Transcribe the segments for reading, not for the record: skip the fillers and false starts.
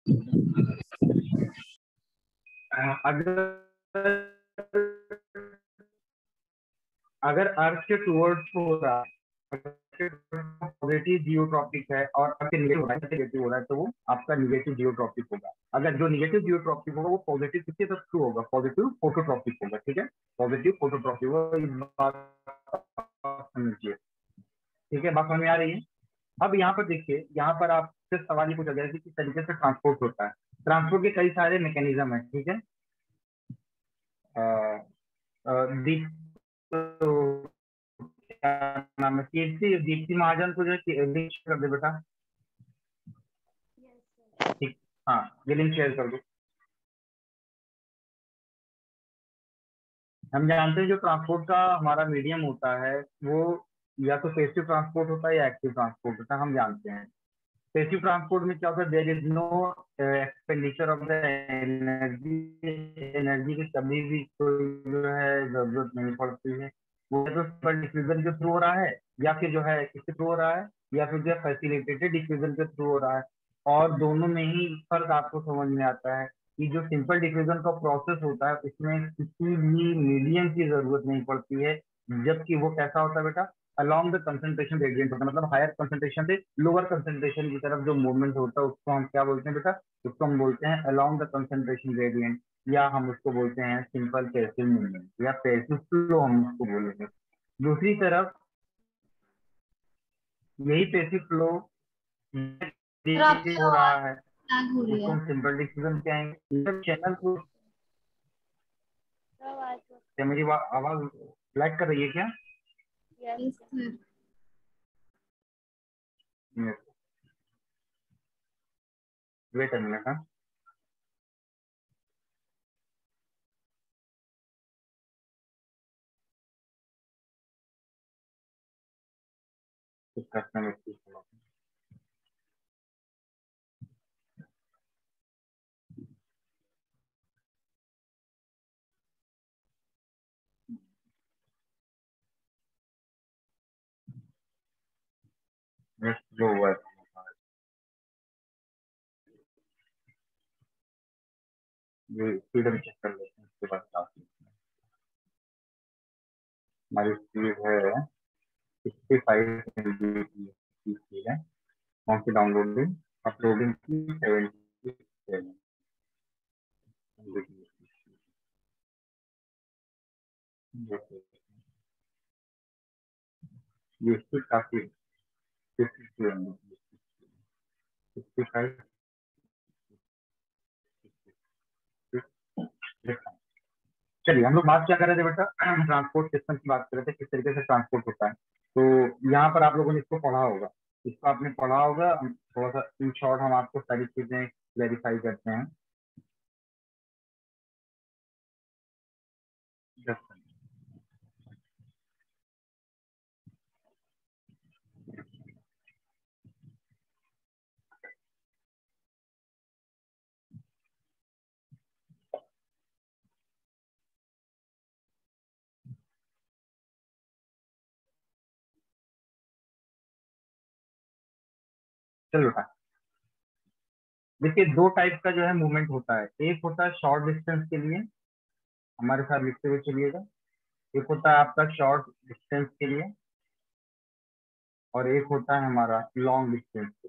अगर अगर अर्थ के टुवर्ड्स हो रहा है, पॉजिटिव जियोट्रॉपिक है और अर्थ नेगेटिव हो रहा है तो वो आपका निगेटिव जियोट्रॉपिक होगा। अगर जो निगेटिव जियोट्रॉपिक होगा वो पॉजिटिव किसके तरफ थ्रू होगा, पॉजिटिव फोटोट्रॉपिक होगा। ठीक है, पॉजिटिव फोटोट्रॉपिक होगा। इस बात समझिए। ठीक है, बात समझ में आ रही है। अब यहाँ पर देखिए, यहाँ पर आपसे सवाल ये पूछा गया कि किस तरीके से ट्रांसपोर्ट होता है। ट्रांसपोर्ट के कई सारे मैकेनिज्म है। ठीक है, दीप तो क्या नाम है, कीर्ति दीप्ति महाजन को जो लिंक कर दे बेटा। ठीक, हाँ ये लिंक शेयर कर दो। हम जानते हैं जो ट्रांसपोर्ट का हमारा मीडियम होता है वो या तो पेसिव ट्रांसपोर्ट होता है या एक्टिव ट्रांसपोर्ट होता है, हम जानते हैं। पेसिव ट्रांसपोर्ट में क्या होता है, there is no expenditure of the energy. Energy की कभी भी कोई जो है जरूरत नहीं पड़ती है। वो तो सिंपल डिफ्यूजन के थ्रू हो रहा है या फिर जो है किसके थ्रू हो रहा है, या फिर जो फैसिलिटेटेड डिफ्यूजन के थ्रू हो रहा है। और दोनों में ही फर्क आपको समझ में आता है कि जो सिंपल डिफ्यूजन का प्रोसेस होता है उसमें किसी भी मीडियम की जरूरत नहीं पड़ती है, जबकि वो कैसा होता है बेटा, अलॉन्ग द कंसंट्रेशन ग्रेडियंट होता है। मतलब हायर कंसंट्रेशन से लोअर कंसंट्रेशन की तरफ जो मूवमेंट होता है उसको हम क्या बोलते हैं बेटा, उसको हम बोलते हैं अलॉन्ग द कंसंट्रेशन ग्रेडियंट, या हम उसको बोलते हैं सिंपल पैसिव मूवमेंट या पैसिव फ्लो हम उसको बोलेंगे। दूसरी तरफ यही पैसिव फ्लो सर आपकी हो रहा आवाज है लैग हो रही उसको है। हम सिंपल डिफ्यूजन कहेंगे। चैनल को क्या मेरी आवाज लाइक कर रही है क्या? Yes sir. Wait a minute. हाँ, कुछ करते हैं जो हुआ है ये फ्रीडम चेक कर लेते हैं, उसके बाद हमारी स्पीड है 65 MB की है। कौन सी डाउनलोडिंग, अपलोडिंग की 77 MB। ये स्पीड काफी 52 MB, 65। चलिए हम लोग बात क्या कर रहे थे बेटा, ट्रांसपोर्ट सिस्टम की बात कर रहे थे, किस तरीके से ट्रांसपोर्ट होता है। तो यहाँ पर आप लोगों ने इसको पढ़ा होगा, इसको आपने पढ़ा होगा। थोड़ा सा इन शॉर्ट हम आपको सारी चीजें क्लेरिफाई करते हैं। चलो बेटा, देखिए दो टाइप का जो है मूवमेंट होता है। एक होता है शॉर्ट डिस्टेंस के लिए, हमारे साथ लिखते हुए चलिएगा। एक होता है आपका शॉर्ट डिस्टेंस के लिए और एक होता है हमारा लॉन्ग डिस्टेंस के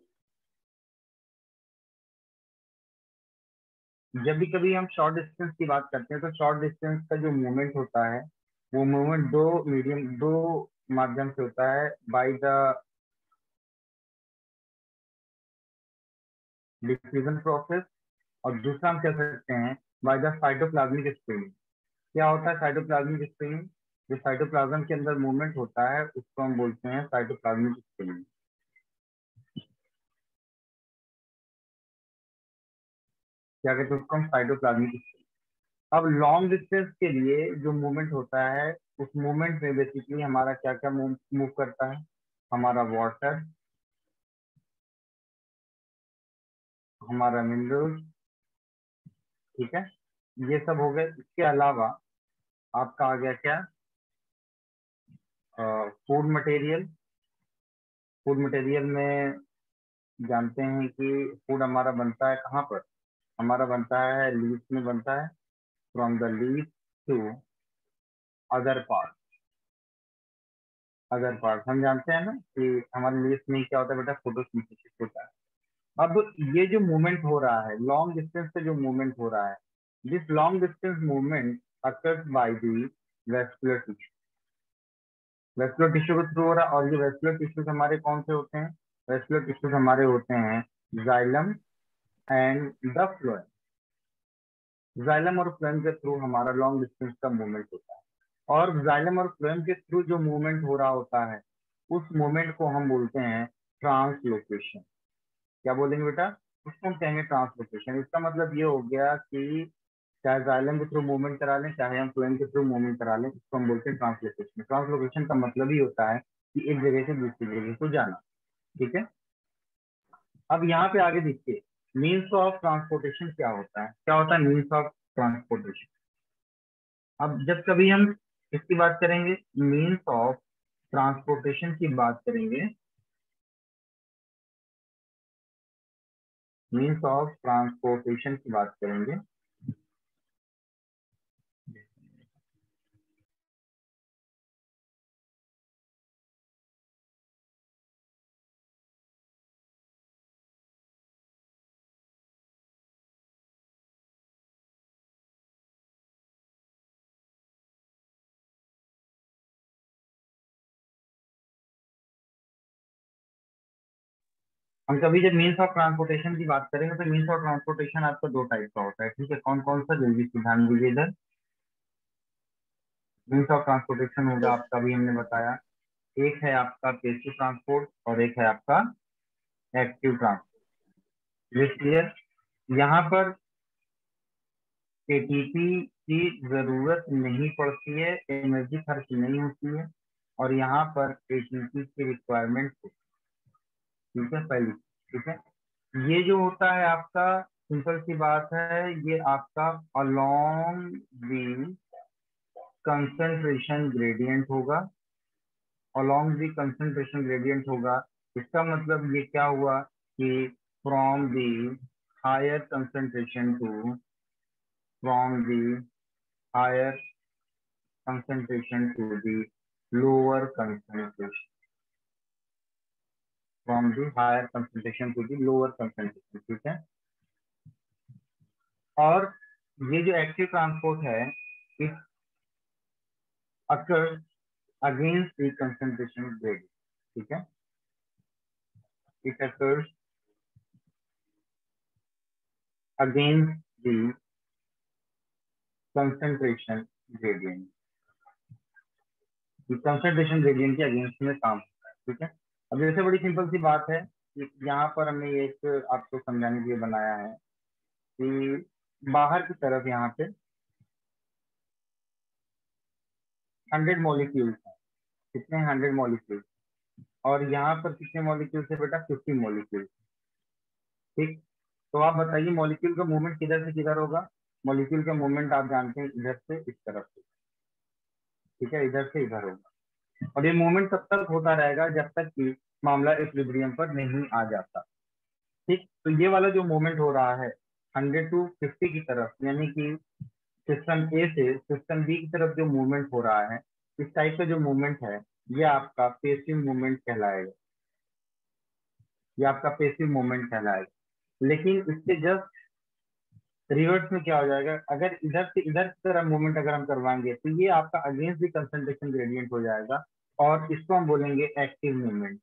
लिए। जब भी कभी हम शॉर्ट डिस्टेंस की बात करते हैं तो शॉर्ट डिस्टेंस का जो मूवमेंट होता है वो मूवमेंट दो माध्यम से होता है, बाय द डिफ्यूजन प्रोसेस, और दूसरा हम कह सकते हैं बाय द साइटोप्लाज्मिक स्प्रिंग। क्या होता है साइटोप्लाज्मिक स्प्रिंग? जो साइटोप्लाज्म के अंदर मूवमेंट होता है उसको हम बोलते हैं साइटोप्लाज्मिक स्प्रिंग। क्या कहते हैं उसको हम, साइटोप्लाज्मिक स्प्रिंग। अब लॉन्ग डिस्टेंस के लिए जो मूवमेंट होता है उस मूवमेंट में बेसिकली हमारा क्या क्या मूव करता है, हमारा वाटर, हमारा मिनरल्स, ठीक है, ये सब हो गए। इसके अलावा आपका आ गया क्या, फूड मटेरियल। फूड मटेरियल में जानते हैं कि फूड हमारा बनता है कहाँ पर, हमारा बनता है लीव्स में बनता है, from the leave to other part. Other part हम जानते हैं ना कि हमारे लीव्स में क्या होता है बेटा, फोटोसिंथेसिस होता है। अब ये जो मूवमेंट हो रहा है लॉन्ग डिस्टेंस पे, जो मूवमेंट हो रहा है, this long distance movement occurs by the vascular tissue. Vascular tissue के थ्रू हो रहा है, और ये वेस्कुलर टिश्यूज हमारे कौन से होते हैं, वेस्कुलर टिश्यूज हमारे होते हैं xylem and the phloem. Xylem और फ्लोएम के थ्रू हमारा लॉन्ग डिस्टेंस का मूवमेंट होता है, और जाइलम और फ्लोएम के थ्रू जो मूवमेंट हो रहा होता है उस मूवमेंट को हम बोलते हैं ट्रांसलोकेशन। क्या बोलेंगे बेटा, उसको हम कहेंगे ट्रांसलोकेशन। इसका मतलब ये हो गया कि चाहे जाइलम के थ्रू मूवमेंट करा लें, चाहे हम फ्लोएम के थ्रू मूवमेंट करा लें, इसको हम बोलते हैं ट्रांसलोकेशन। ट्रांसलोकेशन का मतलब ही होता है कि एक जगह से दूसरी जगह को जाना। ठीक है, अब यहाँ पे आगे देखिए मीन्स ऑफ ट्रांसपोर्टेशन क्या होता है, क्या होता है मीन्स ऑफ ट्रांसपोर्टेशन। अब जब कभी हम इसकी बात करेंगे, मीन्स ऑफ ट्रांसपोर्टेशन की बात करेंगे, मीन्स ऑफ ट्रांसपोर्टेशन की बात करेंगे, हम कभी जब मीन्स ऑफ ट्रांसपोर्टेशन की बात करेंगे तो मीन्स ऑफ ट्रांसपोर्टेशन आपका दो टाइप का होता है। ठीक है, कौन कौन सा, जल्दी से ध्यान दीजिए इधर। मीन्स ऑफ ट्रांसपोर्टेशन होगा आपका, भी हमने बताया, एक है आपका पेसिव ट्रांसपोर्ट और एक है आपका एक्टिव ट्रांसपोर्ट। ये क्लियर। यहाँ पर एटीपी की जरूरत नहीं पड़ती है, एनर्जी खर्च नहीं होती है, और यहाँ पर एटीपी की रिक्वायरमेंट होती है। ठीक है, पहली। ठीक है, ये जो होता है आपका, सिंपल सी बात है, ये आपका अलोंग द कंसंट्रेशन ग्रेडियंट होगा, अलोंग द कंसंट्रेशन ग्रेडियंट होगा। इसका मतलब ये क्या हुआ कि from the higher concentration to, from the higher concentration to the lower concentration, from the higher concentration to the lower concentration। ठीक है, और ये जो एक्टिव ट्रांसपोर्ट है, it occurs against the concentration gradient। ठीक है, it occurs against the concentration gradient। Concentration gradient के against में काम होता है। ठीक है, अब जैसे बड़ी सिंपल सी बात है, यहाँ पर हमने एक आपको समझाने के लिए बनाया है कि बाहर की तरफ यहाँ पे 100 मॉलिक्यूल्स हैं। कितने 100 मॉलिक्यूल्स, और यहाँ पर कितने मॉलिक्यूल्स है बेटा, 50 मॉलिक्यूल। ठीक, तो आप बताइए मॉलिक्यूल का मूवमेंट किधर से किधर होगा। मॉलिक्यूल का मूवमेंट आप जानते हैं इधर से इस तरफ से। ठीक है, इधर से इधर होगा, और ये मूवमेंट तब तक होता रहेगा जब तक कि मामला इक्विलिब्रियम पर नहीं आ जाता। ठीक, तो ये वाला जो मूवमेंट हो रहा है 100 टू 50 की तरफ, यानी कि सिस्टम ए से सिस्टम बी की तरफ जो मूवमेंट हो रहा है, इस टाइप का जो मूवमेंट है, ये आपका पेसिव मूवमेंट कहलाएगा। ये आपका पेसिव मूवमेंट कहलाएगा। लेकिन इसके जस्ट रिवर्स में क्या हो जाएगा, अगर इधर से इधर की तरफ मूवमेंट अगर हम करवाएंगे तो ये आपका अगेंस्ट द कंसंट्रेशन ग्रेडियंट हो जाएगा, और इसको हम बोलेंगे एक्टिव मूवमेंट।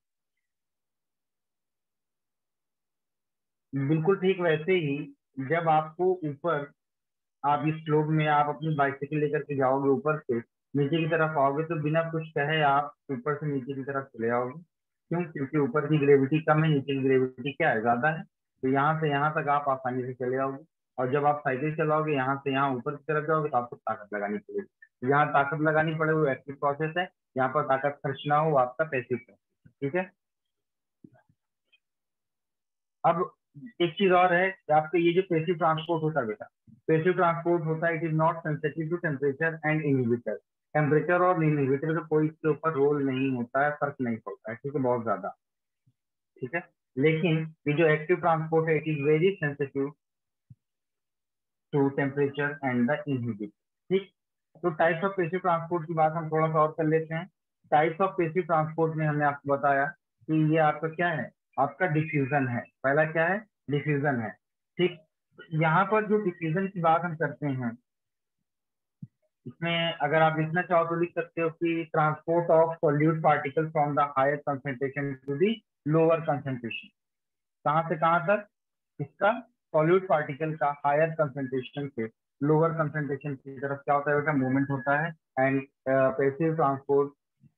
बिल्कुल ठीक वैसे ही जब आपको ऊपर, आप इस स्लोप में आप अपनी बाइसिकल लेकर के जाओगे, ऊपर से नीचे की तरफ आओगे तो बिना कुछ कहे आप ऊपर से नीचे की तरफ चले आओगे। क्यों, क्योंकि ऊपर की ग्रेविटी कम है, नीचे की ग्रेविटी क्या है, ज्यादा है। तो यहाँ से यहाँ तक आप आसानी से चले आओगे। और जब आप साइकिल चलाओगे यहाँ से यहाँ ऊपर की तरफ जाओगे तो आपको ताकत लगानी पड़ेगी। यहाँ ताकत लगानी पड़े वो एक्टिव प्रोसेस है, यहाँ पर ताकत खर्च ना हो वो आपका पैसिव प्रोसेस है। ठीक है, अब एक चीज और है कि आपका ये जो पैसिव ट्रांसपोर्ट होता है बेटा, पैसिव ट्रांसपोर्ट होता है, it is not sensitive to temperature and inhibitor. Temperature और इनहिबिटर का कोई इसके ऊपर रोल नहीं होता है, फर्क नहीं पड़ता है। ठीक है, बहुत ज्यादा। ठीक है, लेकिन ये जो एक्टिव ट्रांसपोर्ट है it is very sensitive to temperature and the humidity. ठीक, तो टाइप्स ऑफ पेसिव ट्रांसपोर्ट की बात हम थोड़ा सा और कर लेते हैं। टाइप्स ऑफ पेसिव ट्रांसपोर्ट में हमने आपको बताया कि ये आपका क्या है, आपका डिफ्यूजन है। पहला क्या है, डिफ्यूजन है। ठीक, यहाँ पर जो डिफ्यूजन की बात हम करते हैं, इसमें अगर आप लिखना चाहो तो लिख सकते हो कि transport of solute particle from the higher concentration to the lower concentration. कहाँ से कहाँ तक, इसका सॉल्यूट पार्टिकल का हायर कंसंट्रेशन से लोअर कंसंट्रेशन की तरफ क्या होता है बेटा, मूवमेंट होता है। एंड पैसिव ट्रांसपोर्ट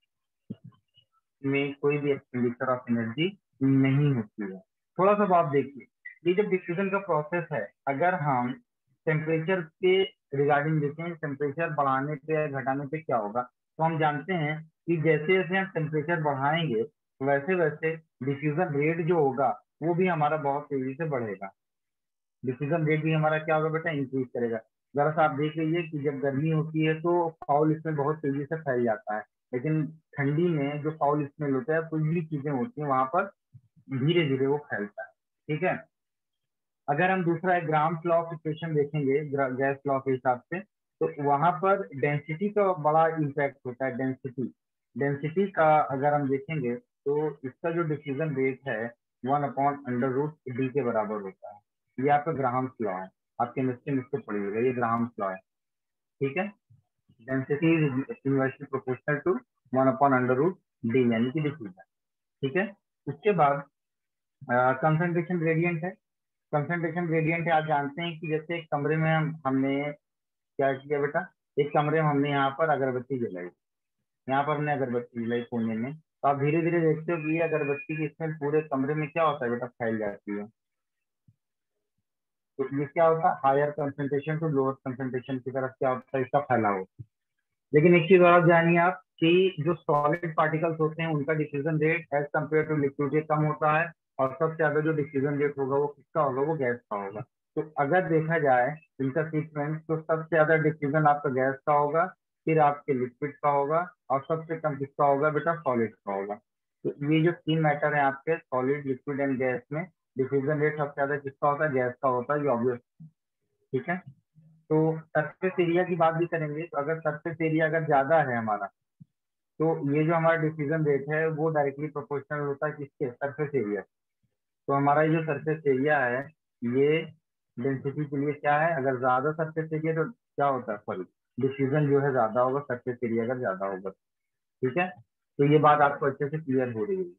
में कोई भी एक्सपेंडिचर ऑफ एनर्जी नहीं होती है। थोड़ा सा आप देखिए, ये जब डिफ्यूजन का प्रोसेस है, अगर हम टेम्परेचर के रिगार्डिंग देखें, टेम्परेचर बढ़ाने पे या घटाने पे क्या होगा, तो हम जानते हैं कि जैसे जैसे हम टेम्परेचर बढ़ाएंगे वैसे वैसे डिफ्यूजन रेट जो होगा वो भी हमारा बहुत तेजी से बढ़ेगा। डिफ्यूजन रेट भी हमारा क्या होगा बेटा, इंक्रीज करेगा। जरा सा आप देख लीजिए कि जब गर्मी होती है तो फाउल इसमें बहुत तेजी से फैल जाता है, लेकिन ठंडी में जो फाउल स्मेल होता है, कुछ भी चीजें होती हैं वहां पर धीरे धीरे वो फैलता है। ठीक है, अगर हम दूसरा एक ग्राम लॉ ऑफ इक्वेशन देखेंगे गैस लॉ के हिसाब से, तो वहां पर डेंसिटी का बड़ा इम्पैक्ट होता है। डेंसिटी डेंसिटी का अगर हम देखेंगे तो इसका जो डिफ्यूजन रेट है 1/√d के बराबर होता है। ये आपका ग्राहम्स लॉ है, आप केमिस्ट्री में इसको पढ़िएगा, ये ग्राहम्स लॉ है। ठीक है, density is inversely proportional to 1/√d यानी कि डिफ्यूजन। ठीक है, उसके बाद कंसंट्रेशन ग्रेडियंट है। कंसंट्रेशन ग्रेडियंट है, आप जानते हैं कि जैसे एक कमरे में हमने क्या किया बेटा, एक कमरे में हमने यहाँ पर अगरबत्ती जलाई, यहाँ पर हमने अगरबत्ती जलाई कोने में, तो आप धीरे धीरे देखते हो कि ये अगरबत्ती की स्मेल पूरे कमरे में क्या होता है बेटा, फैल जाती है। तो ये क्या होता है, higher concentration to lower concentration की तरफ क्या होता है, इसका फैलाव। लेकिन एक चीज और जानिए आप कि जो सॉलिड पार्टिकल्स होते हैं उनका diffusion rate as compare to liquid के कम होता है, और सबसे ज्यादा जो डिफ्यूजन रेट होगा वो किसका होगा, वो गैस का होगा। तो अगर देखा जाए इनका सीक्वेंस, तो सबसे ज्यादा डिफ्यूजन आपका गैस का होगा, फिर आपके लिक्विड का होगा, और सबसे कम किसका होगा बेटा, सॉलिड का होगा। तो ये जो तीन मैटर है आपके सॉलिड, लिक्विड एंड गैस में, डिफ्यूजन रेट सबसे ज्यादा किसका होता है, गैस का होता है, ये ऑब्वियस। ठीक है, तो सरफेस एरिया की बात भी करेंगे, तो अगर सरफेस एरिया अगर ज्यादा है हमारा, तो ये जो हमारा डिफ्यूजन रेट है वो डायरेक्टली प्रोपोर्शनल होता है किसके, सरफेस एरिया। तो हमारा ये जो सरफेस एरिया है ये डेंसिटी के लिए क्या है, अगर ज्यादा सरफेस एरिया तो क्या होता है, सॉरी, डिफ्यूजन जो है ज्यादा होगा, सरफेस एरिया अगर ज्यादा होगा। ठीक है, तो ये बात आपको अच्छे से क्लियर हो रही है।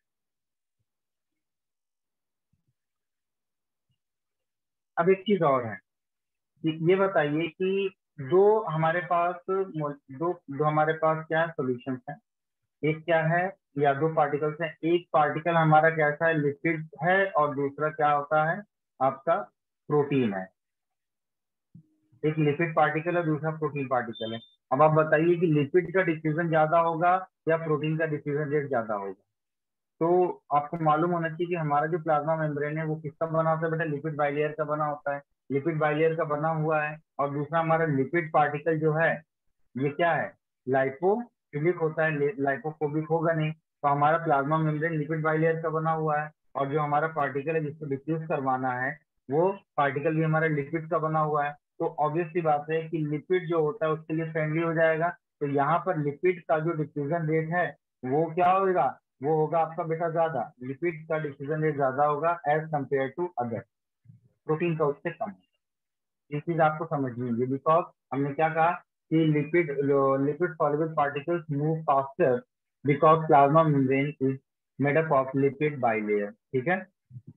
अब एक चीज और है कि ये बताइए कि दो हमारे पास दो हमारे पास क्या है, सोल्यूशन है। एक क्या है, या दो पार्टिकल्स हैं, एक पार्टिकल हमारा कैसा है, लिपिड है, और दूसरा क्या होता है, आपका प्रोटीन है। एक लिपिड पार्टिकल है, दूसरा प्रोटीन पार्टिकल है। अब आप बताइए कि लिपिड का डिफ्यूजन ज्यादा होगा या प्रोटीन का डिफ्यूजन रेट ज्यादा होगा। तो आपको मालूम होना चाहिए कि हमारा जो प्लाज्मा मेम्ब्रेन है वो किसका बना होता है बेटा, लिपिड बाइलेयर का बना होता है। लिपिड बाइलेयर का बना हुआ है, और दूसरा हमारा लिपिड पार्टिकल जो है ये क्या है, लाइपोफिलिक होता है, लाइपोफोबिक होगा नहीं। तो हमारा प्लाज्मा मेम्ब्रेन लिपिड बाइलेयर का बना हुआ है, और जो हमारा पार्टिकल है जिसको डिफ्यूज करवाना है वो पार्टिकल भी हमारा लिपिड का बना हुआ है। तो ऑब्वियस सी बात है कि लिपिड जो होता है उसके लिए फ्रेंडली हो जाएगा। तो यहाँ पर लिपिड का जो डिफ्यूजन रेट है वो क्या होगा, वो होगा आपका बेटा ज्यादा, लिपिड का डिफ्यूजन रेट ज्यादा होगा as compare to other, protein का उससे कम। ये चीज आपको समझनी होगी, बिकॉज हमने क्या कहा कि lipid soluble particles move faster because plasma membrane is made up of lipid bilayer. ठीक है,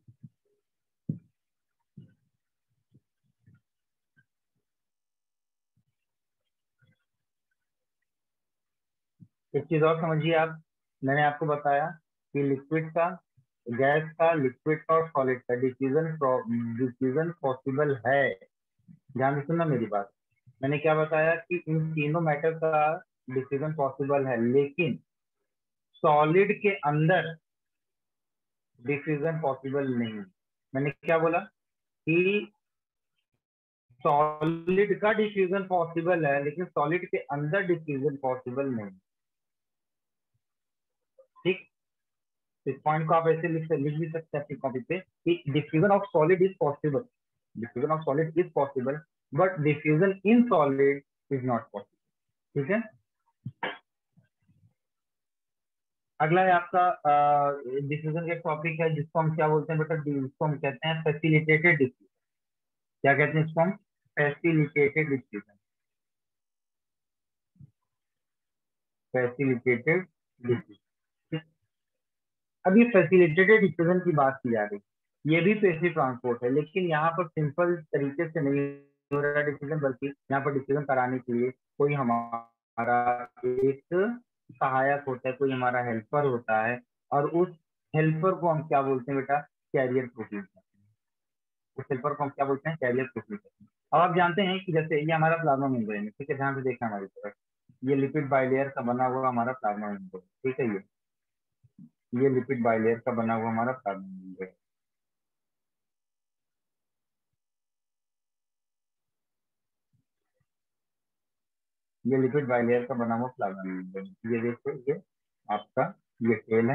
एक चीज और समझिए आप, मैंने आपको बताया कि लिक्विड का, गैस का, लिक्विड का और सॉलिड का डिफ्यूजन डिफ्यूजन पॉसिबल है। ध्यान से सुनना मेरी बात, मैंने क्या बताया कि इन तीनों मैटर का डिफ्यूजन पॉसिबल है, लेकिन सॉलिड के अंदर डिफ्यूजन पॉसिबल नहीं। मैंने क्या बोला कि सॉलिड का डिफ्यूजन पॉसिबल है लेकिन सॉलिड के अंदर डिफ्यूजन पॉसिबल नहीं। ठीक, इस पॉइंट को आप ऐसे लिख भी सकते हैं अपनी कॉपी पे कि diffusion of solid is possible, diffusion of solid is possible but diffusion in solid is not possible. ठीक है, अगला है आपका डिफ्यूजन का टॉपिक है जिसको हम क्या बोलते हैं बेटा, जिसको हम कहते हैं फैसिलिटेटेड डिफ्यूजन। क्या कहते हैं इसको हम? Facilitated diffusion, facilitated diffusion. अब ये फैसिलिटेटेड डिफ्यूजन की बात की जा रही है, ये भी पेसिव ट्रांसपोर्ट है, लेकिन यहाँ पर सिंपल तरीके से नहीं हो रहा डिफ्यूजन, बल्कि यहाँ पर डिफ्यूजन कराने के लिए कोई हमारा एक सहायक होता है, कोई हमारा हेल्पर होता है, और उस हेल्पर को हम क्या बोलते हैं बेटा? Carrier protein. उस हेल्पर को हम क्या बोलते हैं? Carrier protein. अब आप जानते हैं कि जैसे ये हमारा प्लाज्मा मेम्ब्रेन है, ठीक है, ध्यान से देखना हमारी तरफ, ये लिपिड बाइलेयर का बना हुआ हमारा प्लाज्मा मेम्ब्रेन, ठीक है, ये लिपिड बाइलेयर का बना हुआ हमारा प्लाज्मा मेम्ब्रेन। ये लिपिड बाइलेयर का बना हुआ प्लाज्मा मेम्ब्रेन, ये देखो, ये आपका ये टेल है,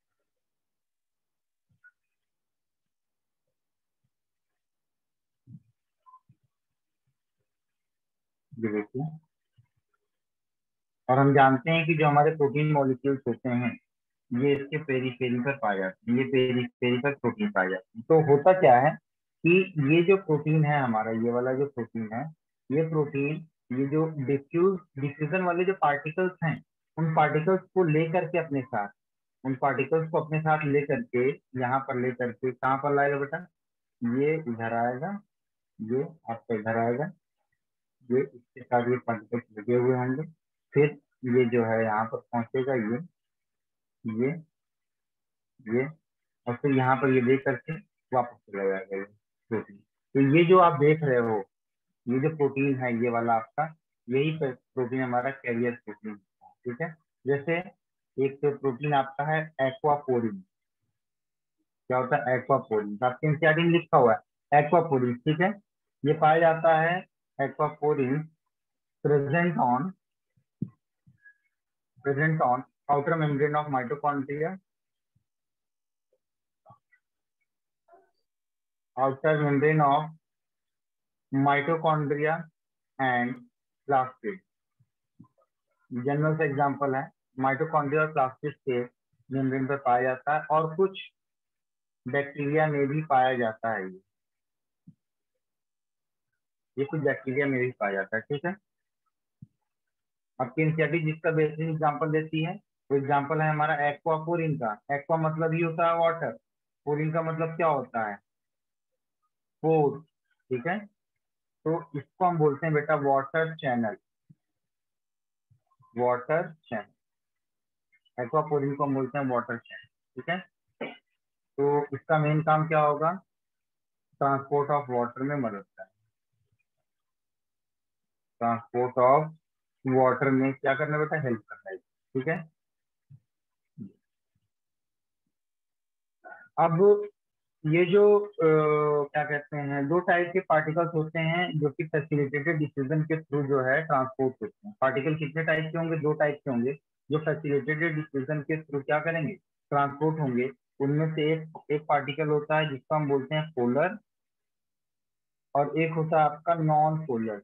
ये देखिए। और हम जानते हैं कि जो हमारे प्रोटीन मॉलिक्यूल्स होते हैं ये इसके पेरीफेरी पर पाए जाते हैं, ये पेरीफेरी पर प्रोटीन पाए जाते हैं। तो होता क्या है कि ये जो प्रोटीन है हमारा, ये वाला जो प्रोटीन है, ये प्रोटीन, ये जो डिफ्यूजन वाले जो पार्टिकल्स हैं, उन पार्टिकल्स को लेकर के अपने साथ, उन पार्टिकल्स को अपने साथ लेकर के यहाँ पर लेकर के कहाँ पर लाएगा बेटा? ये इधर आएगा, ये आपका इधर आएगा, ये इसके साथ ये पार्टिकल्स लगे हुए होंगे, फिर ये जो है यहाँ पर पहुंचेगा, ये ये और फिर यहाँ पर ये देख करके वापस चला जाएगा ये प्रोटीन। तो ये जो आप देख रहे हो, ये जो प्रोटीन है ये वाला आपका, यही प्रोटीन हमारा कैरियर प्रोटीन है, ठीक है। जैसे एक तो प्रोटीन आपका है एक्वापोरिन। क्या होता है? एक्वापोरिन, आपके एनसीईआरटी में लिखा हुआ है एक्वापोरिन, ठीक है। ये पाया जाता है aquaporin present on outer membrane of mitochondria, outer membrane of mitochondria and plastid. General से एग्जांपल है, माइटोकॉन्ड्रिया और प्लास्टिड के मेम्ब्रेन पर पाया जाता है, और कुछ बैक्टीरिया में भी पाया जाता है, ये कुछ बैक्टीरिया में भी पाया जाता है, ठीक है। आपकी एनसीईआरटी जिसका बेसिक एग्जांपल देती है वो एग्जांपल है हमारा एक्वापोरिन का। एक्वा मतलब ही होता है वाटर, पोरिन का मतलब क्या होता है? पोर, ठीक है। तो इसको हम बोलते हैं बेटा water channel, water channel. Aquaporin को हम बोलते हैं वाटर चैनल, ठीक है। तो इसका मेन काम क्या होगा? ट्रांसपोर्ट ऑफ वाटर में मदद करना, ट्रांसपोर्ट ऑफ वाटर में क्या करना बेटा? हेल्प करना है, ठीक है। अब ये जो क्या कहते हैं, दो टाइप के पार्टिकल्स होते हैं जो कि फैसिलिटेटेड डिफ्यूजन के थ्रू जो है ट्रांसपोर्ट होते हैं। पार्टिकल कितने टाइप के होंगे? दो टाइप के होंगे, जो फैसिलिटेटेड डिफ्यूजन के थ्रू क्या करेंगे? ट्रांसपोर्ट होंगे। उनमें से एक पार्टिकल होता है जिसको हम बोलते हैं पोलर, और एक होता है आपका नॉन पोलर।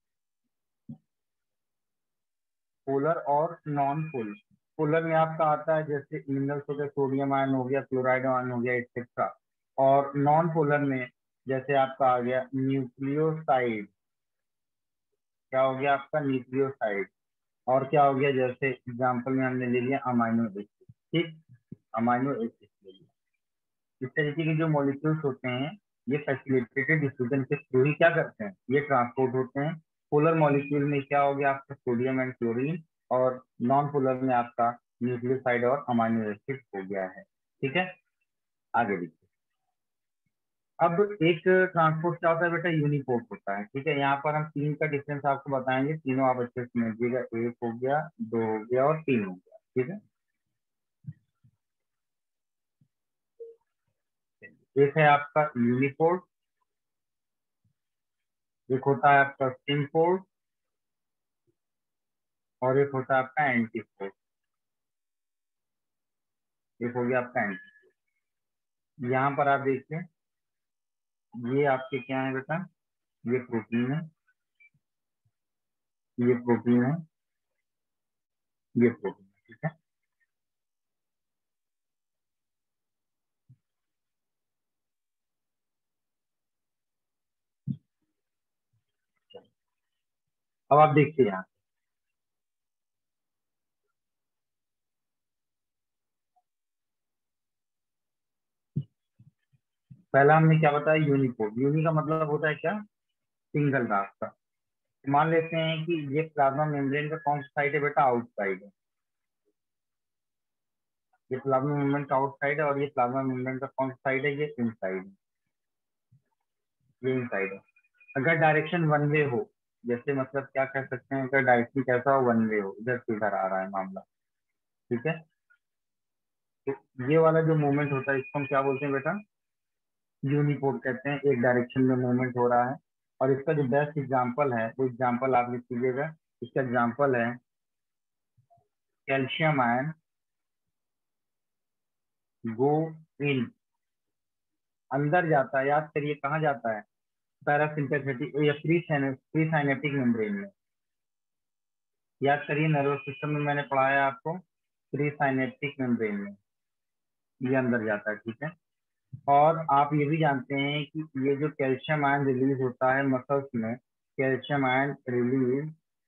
पोलर और नॉन पोलर। पोलर में आपका आता है जैसे मिनरल्स हो गए, सोडियम आयन हो गया, क्लोराइड आयन हो गया, एक्सेट्रा। और नॉन पोलर में जैसे आपका आ गया न्यूक्लियोसाइड, क्या हो गया आपका? न्यूक्लियोसाइड। और क्या हो गया? जैसे एग्जांपल में हमने ले लिया अमाइनो एसिड, ठीक, अमाइनो एसिड ले लिया। इस तरीके के जो मॉलिक्यूल्स होते हैं ये फैसिलिटेटेड डिफ्यूजन के थ्रू ही क्या करते हैं? ये ट्रांसपोर्ट होते हैं। पोलर मॉलिक्यूल में क्या हो गया आपका? Sodium and chlorine. और नॉन पोलर में आपका न्यूक्लियोसाइड और अमाइनो एसिड हो गया है, ठीक है। आगे देखिए। अब एक ट्रांसपोर्ट क्या होता है बेटा? यूनिपोर्ट होता है, ठीक है। यहाँ पर हम तीन का डिफरेंस आपको बताएंगे, तीनों आप अच्छे से समझिएगा। एक हो गया, दो हो गया और तीन हो गया, ठीक है। एक है आपका यूनिपोर्ट, एक होता है आपका सिंपोर्ट, और एक होता है आपका एंटीपोर्ट। एक हो गया आपका एंटी। यहाँ पर आप देखिए, ये आपके क्या है बेटा, ये प्रोटीन है, ये प्रोटीन है, ये प्रोटीन है, ठीक है। अब आप देखिए यहाँ, पहला हमने क्या बताया, यूनिपोर्ट। यूनि का मतलब होता है क्या, सिंगल रास्ता। मान लेते हैं कि ये प्लाज्मा मेम्ब्रेन का कौन सा साइड है बेटा, आउटसाइड है। ये प्लाज्मा मेम्ब्रेन का आउटसाइड है और ये प्लाज्मा मेम्ब्रेन का कौन सा साइड है, ये इनसाइड है, ये इनसाइड है। अगर डायरेक्शन वन वे हो, जैसे मतलब क्या कह सकते हैं, अगर डायरेक्शन कैसा हो, वन वे हो, इधर से इधर आ रहा है मामला, ठीक है, तो ये वाला जो मूवमेंट होता है इसको हम क्या बोलते हैं बेटा, यूनिपोर्ट कहते हैं। एक डायरेक्शन में मूवमेंट हो रहा है। और इसका जो बेस्ट एग्जांपल है, वो एग्जांपल आप लिख लीजिएगा। इसका एग्जांपल है कैल्शियम आयन गो इन, अंदर जाता है, याद करिए कहाँ जाता है, पैरासिम्पैथेटिक या प्री साइनेप्टिक मेम्ब्रेन में। याद करिए, नर्वस सिस्टम में मैंने पढ़ाया आपको, प्री साइनेप्टिक मेम्ब्रेन में ये अंदर जाता है, ठीक है। और आप ये भी जानते हैं कि ये जो कैल्शियम आयन रिलीज होता है मसल्स में, calcium ion release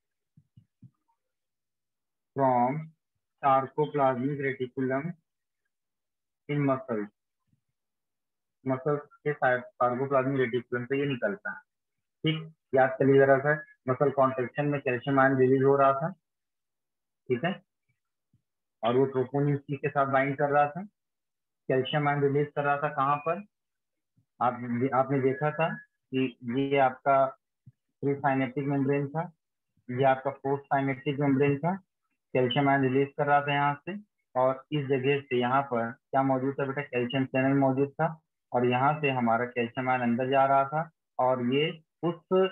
from sarcoplasmic reticulum in muscles, muscles के सार्कोप्लाज्मिक रेटिकुलम से ये निकलता है, ठीक। याद करिए जरा सा, मसल कॉन्ट्रेक्शन में कैल्शियम आयन रिलीज हो रहा था, ठीक है, और वो ट्रोपोनिन सी के साथ बाइंड कर रहा था। कैल्शियम आयन रिलीज कर रहा था कहाँ पर, आपने देखा था कि ये आपका प्री साइनेप्टिक मेम्ब्रेन था, ये आपका पोस्ट साइनेप्टिक मेम्ब्रेन था। कैल्शियम आयन रिलीज कर रहा था यहाँ से, और इस जगह से यहाँ पर क्या मौजूद था बेटा, कैल्शियम चैनल मौजूद था। और यहाँ से हमारा कैल्शियम आयन अंदर जा रहा था, और ये उस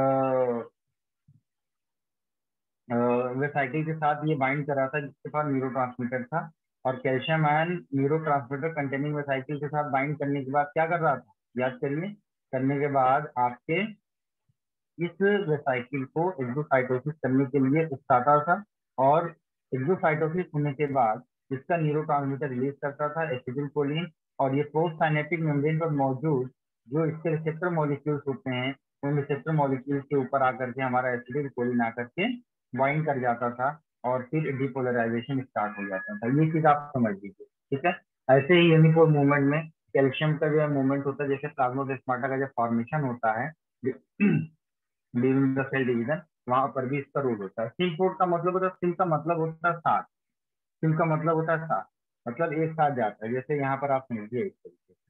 वेसाइकिल के साथ ये बाइंड कर रहा था जिसके पास न्यूरोट्रांसमीटर था। और calcium ion neurotransmitter containing vesicle के साथ बाइंड करने के बाद क्या कर रहा था, याद करिए, करने के बाद आपके इस वेसाइकिल को एक्सोसाइटोसिस करने के लिए उकसाता था। और एक्सोसाइटोसिस होने के बाद इसका न्यूरोट्रांसमीटर रिलीज करता था एसिटिलकोलिन। और ये पोस्ट साइनेप्टिक मेम्ब्रेन पर मौजूद जो इसके रिसेप्टर मॉलिक्यूल्स होते हैं, उन रिसेप्टर मॉलिक्यूल्स के ऊपर आकर के हमारा एसिटिलकोलिन आकर के बाइंड कर जाता था, और फिर डिपोलराइजेशन स्टार्ट हो जाता था। ये चीज आप समझ लीजिए, ठीक है। ऐसे ही यूनिपोल मूवमेंट में कैल्शियम का जो मूवमेंट होता है, जैसे प्लाज्मोडेस्माटा का जो फॉर्मेशन होता है ड्यूरिंग द सेल डिवीजन, वहां पर भी इसका रोल होता है। सिम पोर्ट का मतलब होता है, सिम का मतलब होता है साथ, सिम का मतलब होता है साथ, मतलब एक साथ जाता है। जैसे यहाँ पर आप समझिए इस तरीके से,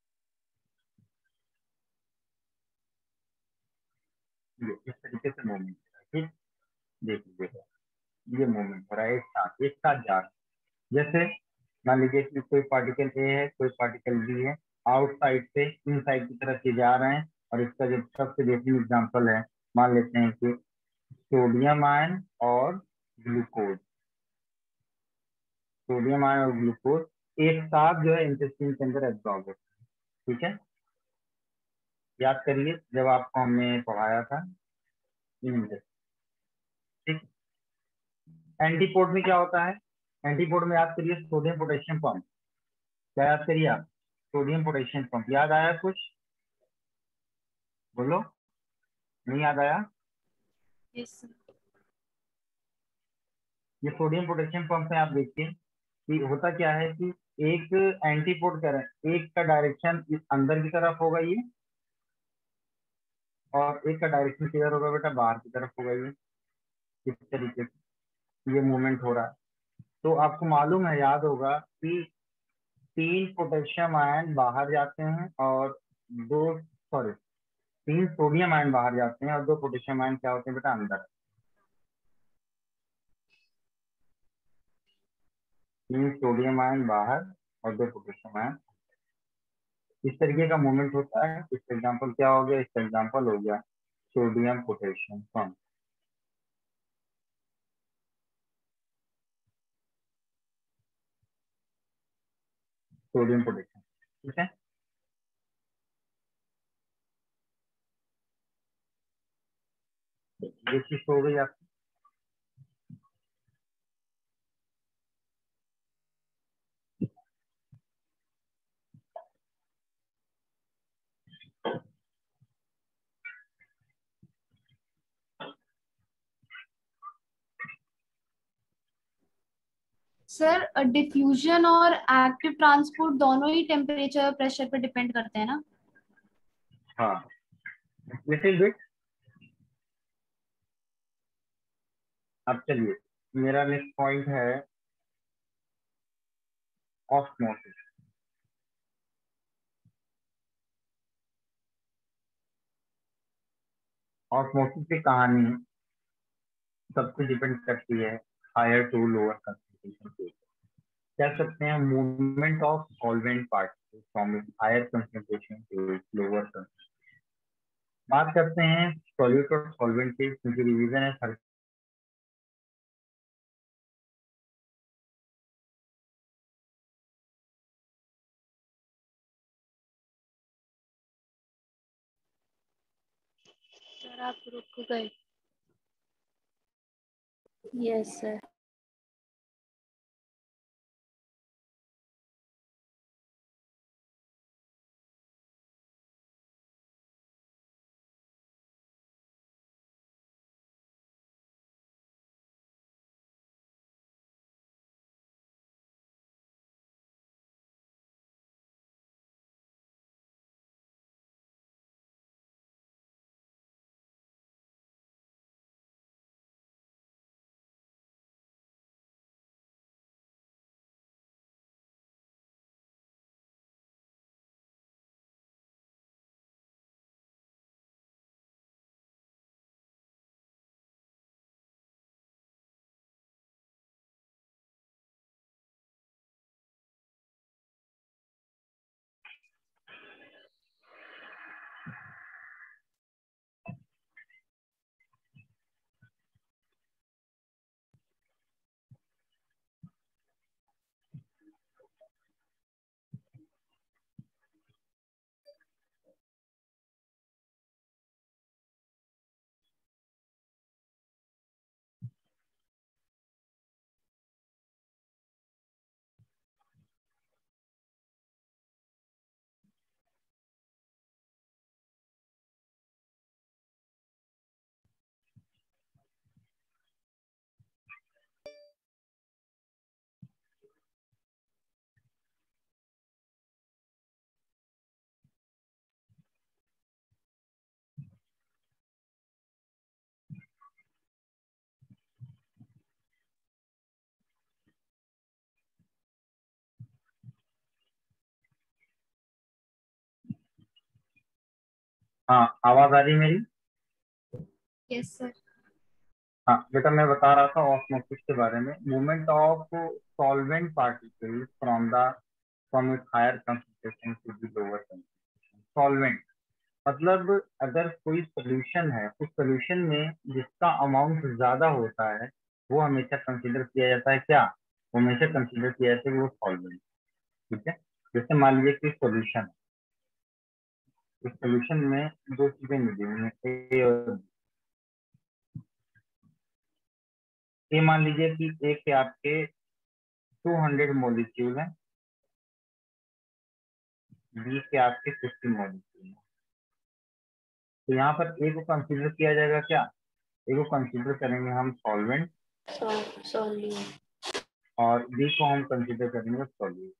ये इस तरीके से मूवमेंट है, ठीक। देख लीजिएगा, ये मूवमेंट हो रहा है, एक साथ जा रहा है। जैसे मान लीजिए कि कोई पार्टिकल ए है, कोई पार्टिकल बी है, आउटसाइड से इनसाइड की तरफ ये जा रहे हैं। और इसका जो सबसे बेसिक एग्जांपल है, मान लेते हैं कि सोडियम आयन और ग्लूकोज, सोडियम आयन और ग्लूकोज एक साथ जो है इंटेस्टाइन के अंदर एब्जॉर्ब होता है, ठीक है। याद करिए जब आपको हमने पढ़ाया था इन, ठीक। एंटीपोड में क्या होता है, एंटीपोड में याद करिए सोडियम पोटेशियम पंप, क्या याद करिए आप, सोडियम पोटेशियम पंप, याद आया कुछ, बोलो, नहीं याद आया। Yes, sir. ये सोडियम पोटेशियम पंप में आप देखिए कि होता क्या है कि एक एंटीपोड कर, एक का डायरेक्शन इस अंदर की तरफ होगा ये, और एक का डायरेक्शन किधर होगा बेटा, बाहर की तरफ होगा ये, इस तरीके से ये मूवमेंट हो रहा है। तो आपको मालूम है, याद होगा कि 3 पोटेशियम आयन बाहर जाते हैं और 3 सोडियम आयन बाहर जाते हैं, और 2 पोटेशियम आयन क्या होते हैं बेटा, अंदर। 3 सोडियम आयन बाहर और 2 पोटेशियम आयन, इस तरीके का मूवमेंट होता है। इसका एग्जाम्पल क्या हो गया, इसका एग्जाम्पल हो गया sodium potassium pump. Sodium potassium. ठीक है, ये चीज हो गई आपकी। सर डिफ्यूजन और एक्टिव ट्रांसपोर्ट दोनों ही टेम्परेचर प्रेशर पे डिपेंड करते हैं ना? हाँ, लिटिल बिट। अब चलिए, मेरा नेक्स्ट पॉइंट है ऑस्मोसिस। ऑस्मोसिस की कहानी सब कुछ डिपेंड करती है हायर टू लोअर कंसंट्रेशन पे। कह सकते हैं movement of solvent particles from higher concentration to lower concentration. बात करते हैं सॉल्यूट और सॉल्वेंट की, क्योंकि रिवीजन है हर। सर आप रुक गए। Yes sir. हाँ, आवाज आ रही है मेरी? Yes sir. हाँ बेटा, मैं बता रहा था ऑस्मोसिस के बारे में। Movement of solvent particles from it higher concentration to the lower concentration. Solvent मतलब अगर कोई सोल्यूशन है, उस सोल्यूशन में जिसका अमाउंट ज्यादा होता है वो हमेशा कंसीडर किया जाता है क्या? वो हमेशा कंसीडर किया जाता है कि वो सॉल्वेंट। ठीक है, जैसे मान लीजिए कि सोल्यूशन, इस सोल्यूशन में दो चीजें मिली हुई हैं, ए और ए। मान लीजिए कि ए के आपके 200 मॉलिक्यूल हैं, बी के आपके 50 मॉलिक्यूल हैं। तो यहाँ पर ए को कंसीडर किया जाएगा क्या? ए को कंसीडर करेंगे हम सॉल्वेंट, सॉल्यूट। और बी को हम कंसीडर करेंगे सॉल्यूट।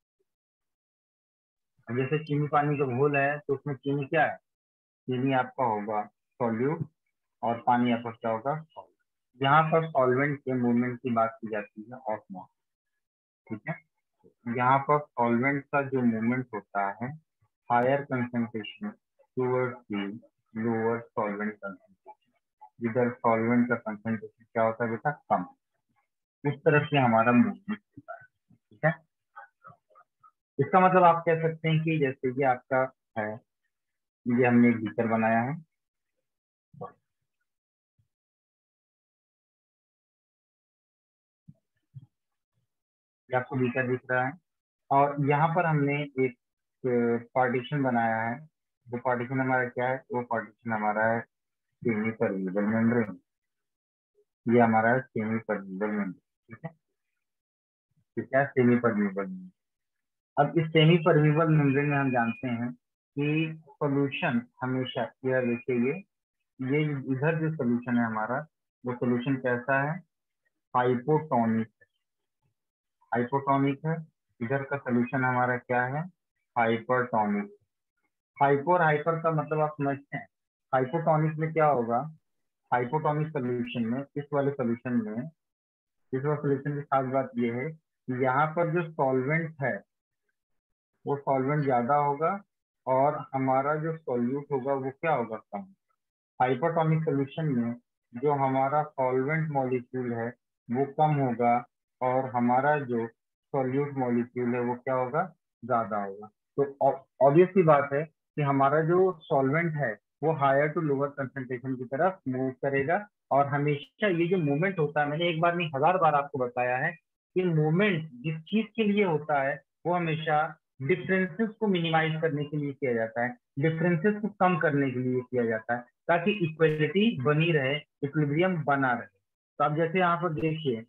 जैसे चीनी पानी का घोल है, तो उसमें चीनी क्या है? चीनी आपका होगा सॉल्यूट, और पानी आपका क्या होगा? सॉल्वेंट। यहाँ पर सॉल्वेंट के मूवमेंट की बात की जाती है ऑस्मोसिस। ठीक है, यहाँ पर सॉल्वेंट का जो मूवमेंट होता है higher concentration towards the lower solvent concentration, जिधर सॉल्वेंट का कंसंट्रेशन क्या होता है बेटा? कम। इस तरह से हमारा मूवमेंट होता है। ठीक है, इसका मतलब आप कह सकते हैं कि जैसे कि आपका है, ये हमने एक बीकर बनाया है, ये आपको बीकर दिख रहा है। और यहाँ पर हमने एक पार्टीशन बनाया है। वो पार्टीशन हमारा क्या है? वो पार्टीशन हमारा है सेमी परमिएबल मेम्ब्रेन। ये हमारा है सेमी परमिएबल मेम्ब्रेन। ठीक है, ठीक है, सेमी परमिएबल। अब इस सेमी परमिएबल मेम्ब्रेन में हम जानते हैं कि सॉल्यूशन हमेशा, यह देखिए, ये इधर जो सॉल्यूशन है हमारा, वो सॉल्यूशन कैसा है? हाइपोटोनिक। हाइपोटोनिक है। इधर का सॉल्यूशन हमारा क्या है? हाइपरटोनिक। हाइपो और हाइपर का मतलब आप समझते हैं। हाइपोटोनिक में क्या होगा? हाइपोटोनिक सॉल्यूशन में, इस वाले सॉल्यूशन में, इस वाले सॉल्यूशन की खास बात ये है कि यहाँ पर जो सॉल्वेंट है वो सॉल्वेंट ज्यादा होगा और हमारा जो सॉल्यूट होगा वो क्या होगा? कम। हाइपोटोनिक सॉल्यूशन में जो हमारा सॉल्वेंट मॉलिक्यूल है वो कम होगा और हमारा जो सॉल्यूट मॉलिक्यूल है वो क्या होगा? ज्यादा होगा। तो ऑब्वियस सी बात है कि हमारा जो सॉल्वेंट है वो हायर टू लोअर कंसंट्रेशन की तरफ मूव करेगा। और हमेशा ये जो मूवमेंट होता है, मैंने एक बार नहीं 1000 बार आपको बताया है कि मूवमेंट जिस चीज के लिए होता है वो हमेशा डिफरेंसेस को मिनिमाइज करने के लिए किया जाता है, डिफरेंसेस को कम करने के लिए किया जाता है, ताकि इक्वलिटी बनी रहे, इक्विलिब्रियम बना रहे। तो आप जैसे यहाँ पर देखिए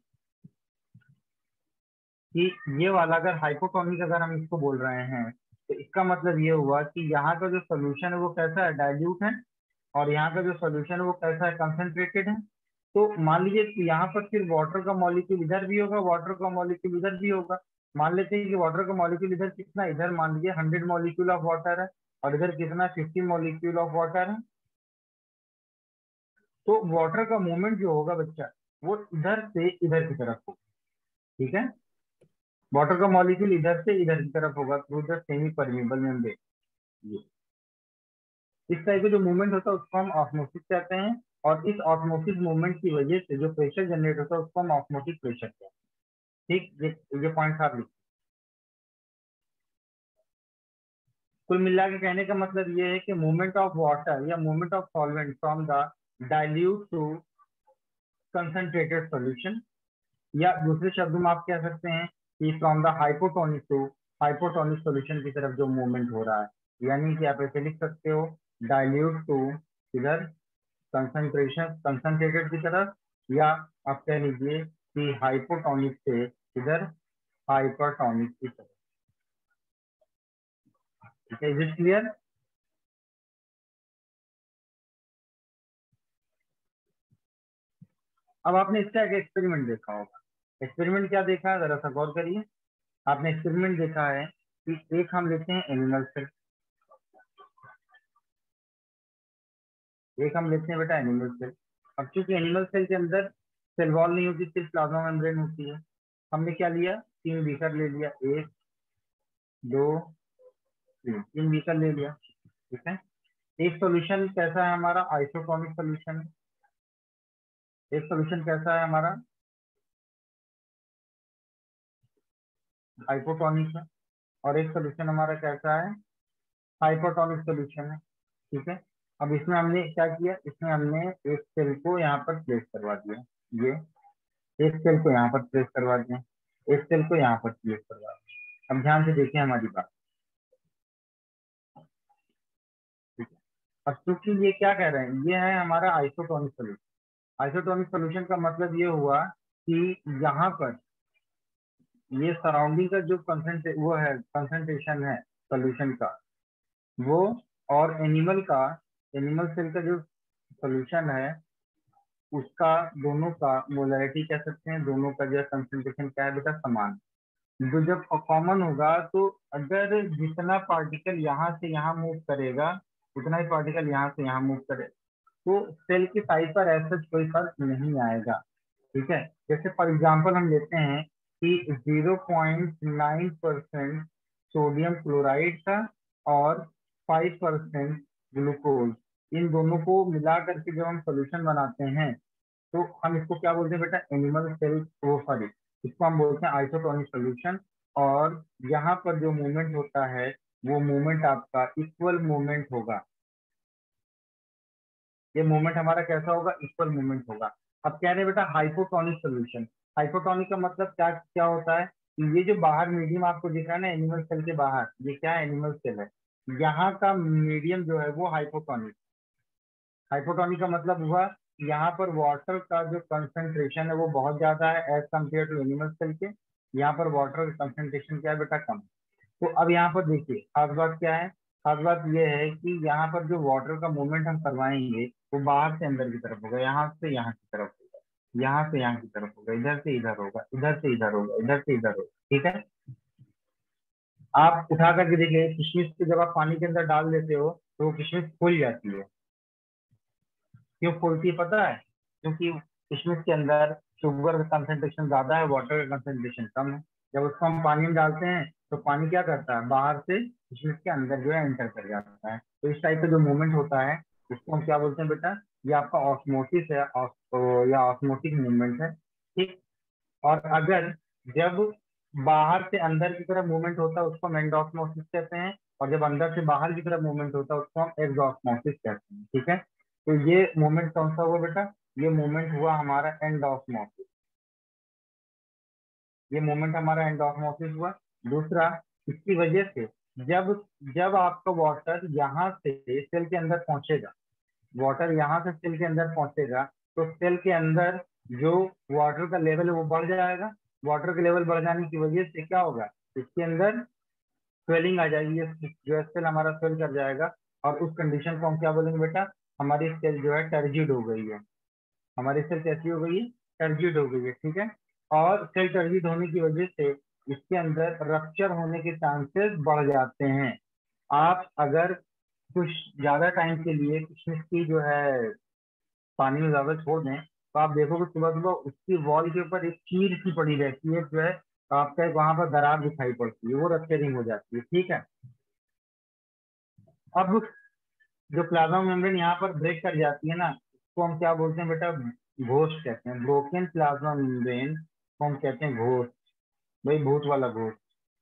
कि ये वाला अगर हाइपोटोनिक अगर हम इसको बोल रहे हैं तो इसका मतलब ये हुआ कि यहाँ का जो सोल्यूशन है वो कैसा है? डाइल्यूट है। और यहाँ का जो सोल्यूशन है वो कैसा है? कंसंट्रेटेड है। तो मान लीजिए कि यहाँ पर फिर वाटर का मॉलिक्यूल इधर भी होगा, वाटर का मॉलिक्यूल इधर भी होगा। मान लेते हैं कि वाटर का मॉलिक्यूल इधर कितना, इधर मान लीजिए 100 मॉलिक्यूल ऑफ वाटर है और इधर कितना, 50 मॉलिक्यूल ऑफ वाटर है। तो वाटर का मूवमेंट जो होगा बच्चा, वो इधर से इधर की तरफ होगा। ठीक है, वाटर का मॉलिक्यूल इधर से इधर की तरफ होगा through the semi permeable membrane. ये इस टाइप का जो मूवमेंट होता है उसको हम ऑस्मोसिस कहते हैं। और इस ऑस्मोसिस मूवमेंट की वजह से जो प्रेशर जनरेट होता है उसको हम ऑस्मोटिक प्रेशर कहते हैं। ठीक, ये पॉइंट आप लिखिए। कुल मिला के कहने का मतलब ये है कि मूवमेंट ऑफ वाटर या movement of solvent from the dilute to concentrated solution, या दूसरे शब्दों में आप कह सकते हैं कि from the hypotonic to hypotonic solution की तरफ जो मूवमेंट हो रहा है। यानी कि आप ऐसे लिख सकते हो, डाइल्यूट टू इधर कंसंट्रेशन कंसंट्रेटेड की तरफ, या आप कह लीजिए कि हाइपोटोनिक से इधर हाइपरटोनिक की तरफ। ठीक है, इज इट क्लियर? अब आपने इसका एक एक्सपेरिमेंट देखा होगा। एक्सपेरिमेंट क्या देखा है, जरा सा गौर करिए। आपने एक्सपेरिमेंट देखा है कि एक हम लेते हैं एनिमल सेल, एक हम लेते हैं बेटा एनिमल सेल। अब चूंकि एनिमल सेल के अंदर सेल वॉल नहीं होती, सिर्फ प्लाज्मा मेम्ब्रेन होती है, हमने क्या लिया? 3 बीकर ले लिया, 1 2 3, 3 बीकर ले लिया। ठीक है, एक सॉल्यूशन कैसा है हमारा? Isotonic solution. एक सॉल्यूशन कैसा है हमारा? हाइपोटोनिक है। और एक सॉल्यूशन हमारा कैसा है? हाइपोटोनिक सॉल्यूशन है। ठीक है, अब इसमें हमने क्या किया? इसमें हमने एक सेल को यहाँ पर प्लेस करवा दिया, ये एक सेल को यहाँ पर प्लेस करवा दिया, एक सेल को यहाँ पर प्लेस करवा दिया। अब ध्यान से देखिए हमारी बात। ठीक है, अब चूंकि ये क्या कह रहे हैं, ये है हमारा आइसोटोनिक सोल्यूशन। आइसोटोनिक सोल्यूशन का मतलब ये हुआ कि यहाँ पर ये सराउंडिंग का जो कंसेंट्रे वो है कंसेंट्रेशन है सोल्यूशन का, वो और एनिमल का, एनिमल सेल का जो सोल्यूशन है उसका, दोनों का मोलरिटी कह सकते हैं, दोनों का जो कंसेंट्रेशन क्या है बेटा? समान। जो जब कॉमन होगा तो अगर जितना पार्टिकल यहाँ से यहाँ मूव करेगा उतना ही पार्टिकल यहाँ से यहाँ मूव करे, तो सेल की साइज पर ऐसा कोई फर्क नहीं आएगा। ठीक है, जैसे फॉर एग्जांपल हम लेते हैं कि 0.9% सोडियम क्लोराइड का और 5% ग्लूकोज, इन दोनों को मिला करके जब हम सोल्यूशन बनाते हैं तो हम इसको क्या बोलते हैं बेटा? एनिमल सेल, वो सॉरी, इसको हम बोलते हैं आइसोटोनिक सोल्यूशन। और यहाँ पर जो मूवमेंट होता है वो मूवमेंट आपका इक्वल मूवमेंट होगा। ये मूवमेंट हमारा कैसा होगा? इक्वल मूवमेंट होगा। अब कह रहे हैं बेटा हाइपोटोनिक सोल्यूशन। हाइपोटोनिक का मतलब क्या क्या होता है ये जो बाहर मीडियम आपको दिख रहा है ना एनिमल सेल के बाहर, ये क्या है, एनिमल सेल है। यहाँ का मीडियम जो है वो हाइपोटोनिक। हाइपोटोनिक का मतलब हुआ यहाँ पर वाटर का जो कंसंट्रेशन है वो बहुत ज्यादा है as compare to animal cell के। यहाँ पर वाटर का कंसंट्रेशन क्या है बेटा, कम। तो अब यहाँ पर देखिए खास बात क्या है, खास बात यह है कि यहाँ पर जो वाटर का मूवमेंट हम करवाएंगे वो बाहर से अंदर की तरफ होगा, यहाँ से यहाँ की तरफ होगा, यहाँ से यहाँ की तरफ होगा, इधर से इधर होगा, इधर से इधर होगा, इधर से इधर होगा, ठीक है। आप उठा करके देखिए किशमिश को जब आप पानी के अंदर डाल देते हो तो वो किशमिश फूल जाती है। क्यों फूलती है पता है? क्योंकि किशमिश के अंदर शुगर का कंसंट्रेशन ज्यादा है, वाटर का कंसंट्रेशन कम है। जब उसको हम पानी में डालते हैं तो पानी क्या करता है, बाहर से किशमिश के अंदर जो है एंटर कर जाता है। तो इस टाइप का जो मूवमेंट होता है उसको हम क्या बोलते हैं बेटा, ये आपका ऑस्मोसिस है, या ऑस्मोटिक मूवमेंट है, ठीक। और अगर जब बाहर से अंदर की तरफ मूवमेंट होता है उसको हम एंडोस्मोसिस कहते हैं, और जब अंदर से बाहर की तरफ मूवमेंट होता है उसको हम एक्सोस्मोसिस कहते हैं, ठीक है। तो ये मूवमेंट कौन सा हुआ बेटा, ये मूवमेंट हुआ हमारा एंडोस्मोसिस। ये मूवमेंट हमारा एंडोस्मोसिस हुआ। दूसरा, इसकी वजह से जब जब आपका वाटर यहाँ से सेल के अंदर पहुंचेगा, वाटर यहाँ से सेल के अंदर पहुंचेगा तो सेल के अंदर जो वाटर का लेवल है वो बढ़ जाएगा। वाटर का लेवल बढ़ जाने की वजह से क्या होगा, इसके अंदर स्वेलिंग आ जाएगी, ये जो सेल हमारा स्वेल कर जाएगा। और उस कंडीशन को हम क्या बोलेंगे बेटा, हमारी सेल जो है टर्जिड हो गई है। हमारी सेल कैसी हो गई है, टर्जिड हो गई है, ठीक है। और सेल टर्जिड होने की वजह से इसके अंदर रप्चर होने के चांसेस बढ़ जाते हैं। आप अगर कुछ ज्यादा टाइम के लिए किशमिश की जो है पानी में ज्यादा छोड़ दें तो आप देखोगे सुबह सुबह उसकी वॉल के ऊपर एक कील सी पड़ी रहती है, जो है आपका वहां पर दरार दिखाई पड़ती है, वो रप्चरिंग हो जाती है, ठीक है। अब जो प्लाज्मा मेम्ब्रेन यहाँ पर ब्रेक कर जाती है ना, उसको हम क्या बोलते हैं बेटा, घोस्ट कहते हैं। ब्रोकन प्लाज्मा मेम्ब्रेन को हम कहते हैं घोस्ट, भाई भूत वाला घोस्ट,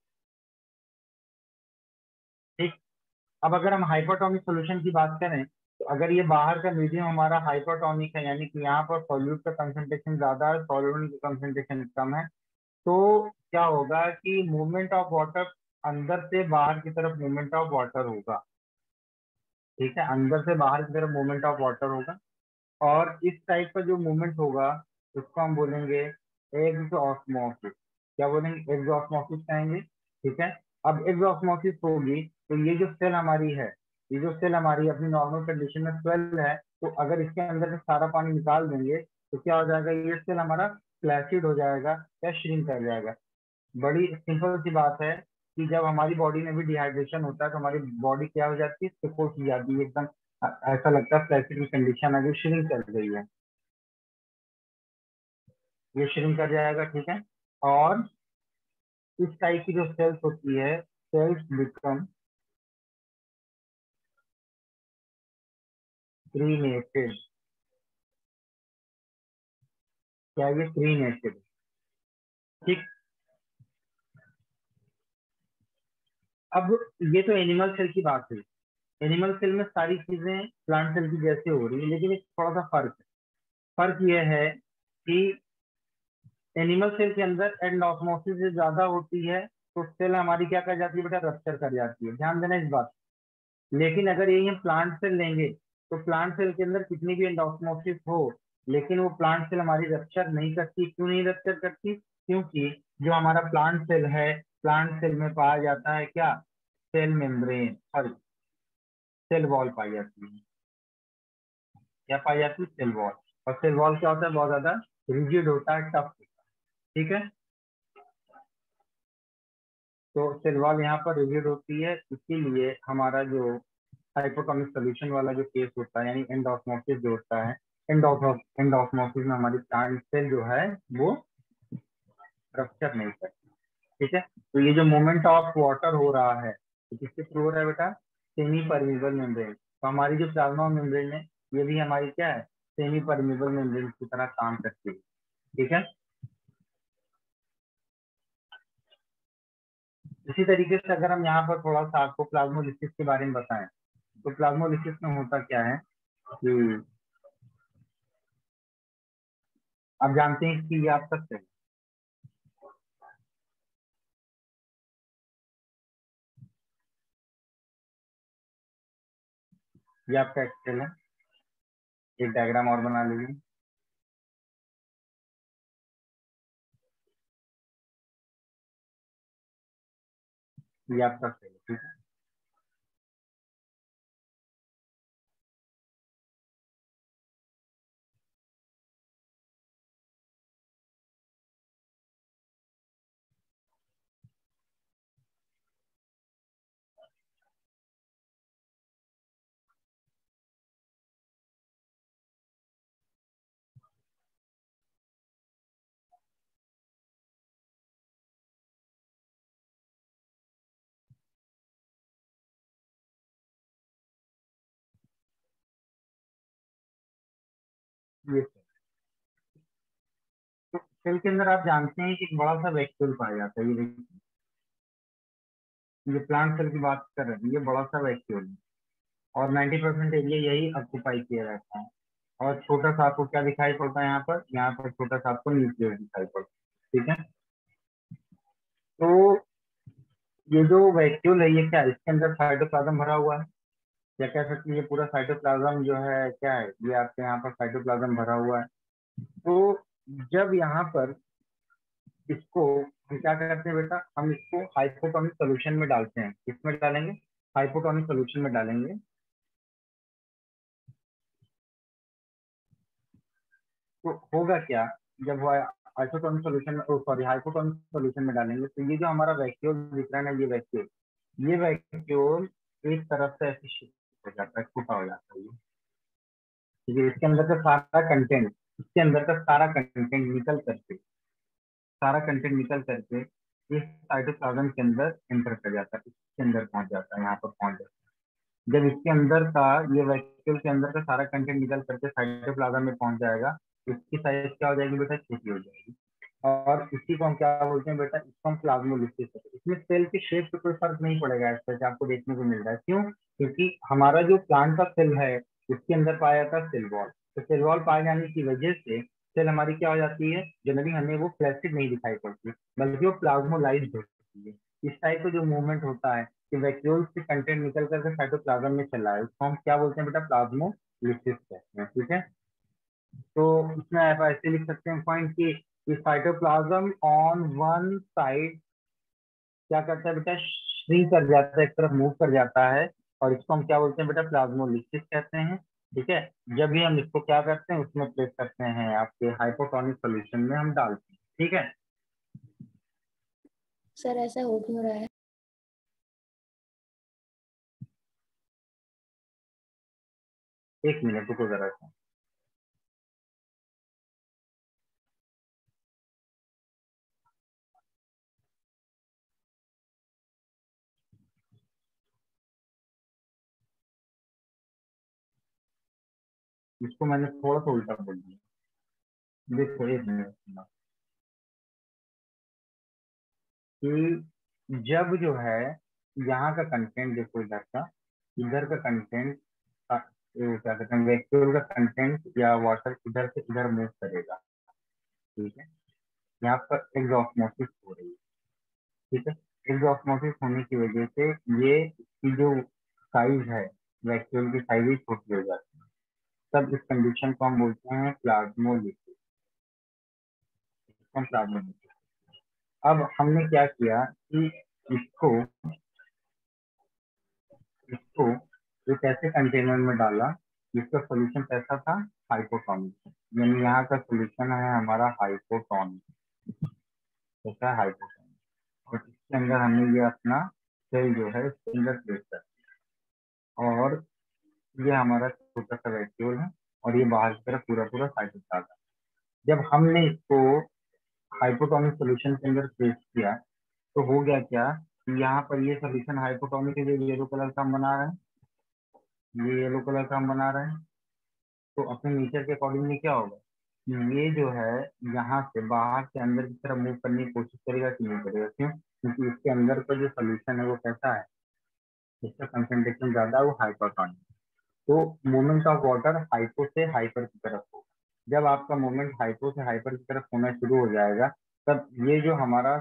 ठीक। अब अगर हम हाइपरटोनिक सोल्यूशन की बात करें तो अगर ये बाहर का मीडियम हमारा हाइपरटोनिक है, यानी कि यहाँ पर सॉल्यूट का कंसंट्रेशन ज्यादा है, सॉल्वेंट का कंसंट्रेशन कम है, तो क्या होगा कि मूवमेंट ऑफ वाटर अंदर से बाहर की तरफ मूवमेंट ऑफ वाटर होगा, ठीक है। अंदर से बाहर की तरफ मूवमेंट ऑफ वाटर होगा। और इस टाइप का जो मूवमेंट होगा उसको हम बोलेंगे एक्सऑस्मोसिस। क्या बोलेंगे, एक्सऑस्मोसिस कहेंगे, ठीक है। अब एक्सऑस्मोसिस होगी तो ये जो सेल हमारी है, ये जो सेल हमारी अपनी नॉर्मल कंडीशन में स्वेल है, तो अगर इसके अंदर से सारा पानी निकाल देंगे तो क्या हो जाएगा, ये सेल हमारा फ्लैसिड हो जाएगा या श्रिंक कर जाएगा। बड़ी सिंपल सी बात है कि जब हमारी बॉडी में भी डिहाइड्रेशन होता है तो हमारी बॉडी क्या हो जाती है, सुपोज हो जाती है एकदम, ऐसा लगता है फ्लैसिड की कंडीशन अगर श्रिंक कर गई है, ये श्रिंक कर जाएगा, ठीक है। और इस टाइप की जो सेल्स होती है, सेल्स बिकम क्रीनेटेड। क्या ये क्रीनेटेड, ठीक। अब ये तो एनिमल सेल की बात हुई। एनिमल सेल में सारी चीजें प्लांट सेल की जैसे हो रही है, लेकिन एक थोड़ा सा फर्क है। फर्क ये है कि एनिमल सेल के अंदर एंडोस्मोसिस से ज्यादा होती है तो सेल हमारी क्या कर जाती है बेटा, रप्चर कर जाती है, ध्यान देना इस बात। लेकिन अगर यही हम प्लांट सेल लेंगे तो प्लांट सेल के अंदर कितनी भी एंडोस्मोसिस हो लेकिन वो प्लांट सेल हमारी रप्चर नहीं करती। क्यों नहीं रप्चर करती, क्योंकि जो हमारा प्लांट सेल है, प्लांट सेल में पाया जाता है क्या, cell membrane, sorry cell wall पाई जाती है। क्या पाई जाती है, सेल वॉल। और सेल वॉल क्या होता है, बहुत ज्यादा रिजिड होता है, टफ होता है, ठीक है। तो सेल वॉल यहाँ पर रिजिड होती है, इसीलिए हमारा जो हाइपोटोनिक सोल्यूशन वाला जो केस होता है, यानी एंडोस्मोसिस जो होता है, एंडोस्मोसिस में हमारी प्लांट सेल जो है वो रप्चर नहीं करती, ठीक है। तो ये जो मूवमेंट ऑफ वाटर हो रहा है तो किसके थ्रू हो रहा है बेटा, सेमी परमिबल मेम्ब्रेन। तो हमारी जो प्लाज्मा मेम्ब्रेन है ये भी हमारी क्या है, सेमी परमिबल मेम्ब्रेन की तरह काम करती है, ठीक है। इसी तरीके से अगर हम यहाँ पर थोड़ा सा आपको प्लाज्मोलिसिस के बारे में बताएं तो प्लाज्मोलिसिस में होता क्या है कि आप जानते हैं कि ये आप सकते हैं ये आपका एक्सेल है, एक डायग्राम और बना लीजिए। ये आपका सेल है, ठीक है। ये तो सेल के अंदर आप जानते हैं कि एक बड़ा सा वैक्यूल पाया जाता है। ये देखिए, ये प्लांट सेल की बात कर रहे हैं, ये बड़ा सा वैक्यूल है और 90% एरिया यही ऑक्यूपाई किया रहता है। और छोटा सा आपको क्या दिखाई पड़ता है यहाँ पर छोटा सा आपको न्यूक्लियस दिखाई पड़ता है, ठीक है। तो ये जो वैक्यूल है, ये क्या है, इसके अंदर साइटोप्लाज्म भरा हुआ है, या कह सकते हैं ये पूरा साइटोप्लाज्म जो है क्या है, ये आपके यहाँ पर साइटोप्लाज्म भरा हुआ है। तो जब यहाँ पर इसको हम क्या करते हैं बेटा, हम इसको हाइपोटोनिक सोल्यूशन में डालते हैं। किसमें डालेंगे? हाइपोटोनिक सोल्यूशन में डालेंगे। तो होगा क्या, जब वो आइसोटोनिक सोल्यूशन में, सॉरी, हाइपोटोनिक सोल्यूशन में डालेंगे, तो ये जो हमारा वैक्यूल दिख रहा है ना, ये वैक्यूल एक तरफ से ऐसे शिफ्ट हो जाता है, छोटा हो जाता है ये, ठीक है। इसके अंदर का सारा कंटेंट निकल करके इस साइटोप्लाज्म के अंदर एंटर कर जाता है, इसके अंदर पहुंच जाता है, यहाँ पर पहुंच जाता है। जब इसके अंदर का, ये वैक्यूल के अंदर का सारा कंटेंट निकल करके साइटोप्लाज्म में पहुंच जाएगा, इसकी साइज क्या हो जाएगी बेटा, छोटी हो जाएगी। और इसी को हम क्या बोलते हैं बेटा, इसको हम प्लाज्मोलिसिस कहते हैं। इसमें सेल के शेप पे कोई फर्क नहीं पड़ेगा, ऐसा जैसे आपको देखने को मिल रहा है। क्यों? क्योंकि हमारा जो प्लांट का सेल है, उसके अंदर पाया जाता है सेल वॉल। तो सेल वॉल पाए जाने की वजह से सेल हमारी क्या हो जाती है, जनरली हमें वो फ्लैसिड नहीं दिखाई पड़ती, बल्कि वो प्लाज्मोलाइज्ड होती है। इस टाइप का जो मूवमेंट होता है कि वैक्यूल से कंटेंट निकल करके साइटोप्लाज्म में चला है, उसको हम क्या बोलते हैं बेटा, प्लाज्मोलिसिस कहते हैं, ठीक है। तो इसमें आप ऐसे लिख सकते हैं पॉइंट कि साइटोप्लाज्म ऑन वन साइड क्या करता है बेटा, श्रिंक कर जाता है, एक तरफ मूव कर जाता है, और इसको हम क्या बोलते हैं बेटा, प्लाज्मोलिसिस कहते हैं, ठीक है। जब भी हम इसको क्या करते हैं, उसमें प्लेस करते हैं, आपके हाइपोटोनिक सोल्यूशन में हम डालते हैं, ठीक है। सर ऐसा हो क्यों रहा है? एक मिनट रुको जरा सा। इसको मैंने थोड़ा सा उल्टा बोल दिया। देखो एक मिनट सुनो। कि जब जो है यहाँ का कंटेंट देखो, इधर का कंटेंट, क्या कहते हैं, वैक्यूल का कंटेंट या वाटर इधर से इधर मूव करेगा, ठीक है। यहाँ पर एक्सऑस्मोसिस हो रही है, ठीक है। एक्सऑस्मोसिस होने की वजह से ये इसकी जो साइज है, वैक्यूल की साइज ही छोटी हो जाती है। तब इस कंडीशन को हम बोलते हैं प्लाज्मोलिसिस। अब हमने क्या किया कि इसको इसको एक ऐसे कंटेनर में डाला जिसका सोल्यूशन कैसा था, हाइपोटोनिक। यानी यहाँ का सोल्यूशन है हमारा हाइपोटोनिक, कैसा है, हाइपोटोनिक। और इसके अंदर हमने ये अपना सेल जो है इसके अंदर प्लेस कर, और ये हमारा छोटा सा वैक्यूल है, और ये बाहर की तरफ पूरा पूरा साइटोप्लाज्म। जब हमने इसको हाइपोटोनिक सोल्यूशन के अंदर प्लेस किया, तो हो गया क्या कि यहाँ पर ये सोल्यूशन हाइपोटोनिक, जो येलो कलर का हम बना रहे हैं, ये येलो कलर का हम बना रहे हैं, तो अपने नेचर के अकॉर्डिंगली क्या होगा, ये जो है यहाँ से बाहर से अंदर की तरफ मूव करने की कोशिश करेगा कि नहीं करेगा? क्यों? क्योंकि इसके अंदर का जो सोल्यूशन है वो कैसा है, इसका कंसेंट्रेशन ज्यादा है, वो हाइपरटोनिक। तो मूवमेंट ऑफ वाटर हाइपो से हाइपर की तरफ होगा। जब आपका मूवमेंट हाइपो से हाइपर की तरफ होना शुरू हो जाएगा, तब ये जो हमारा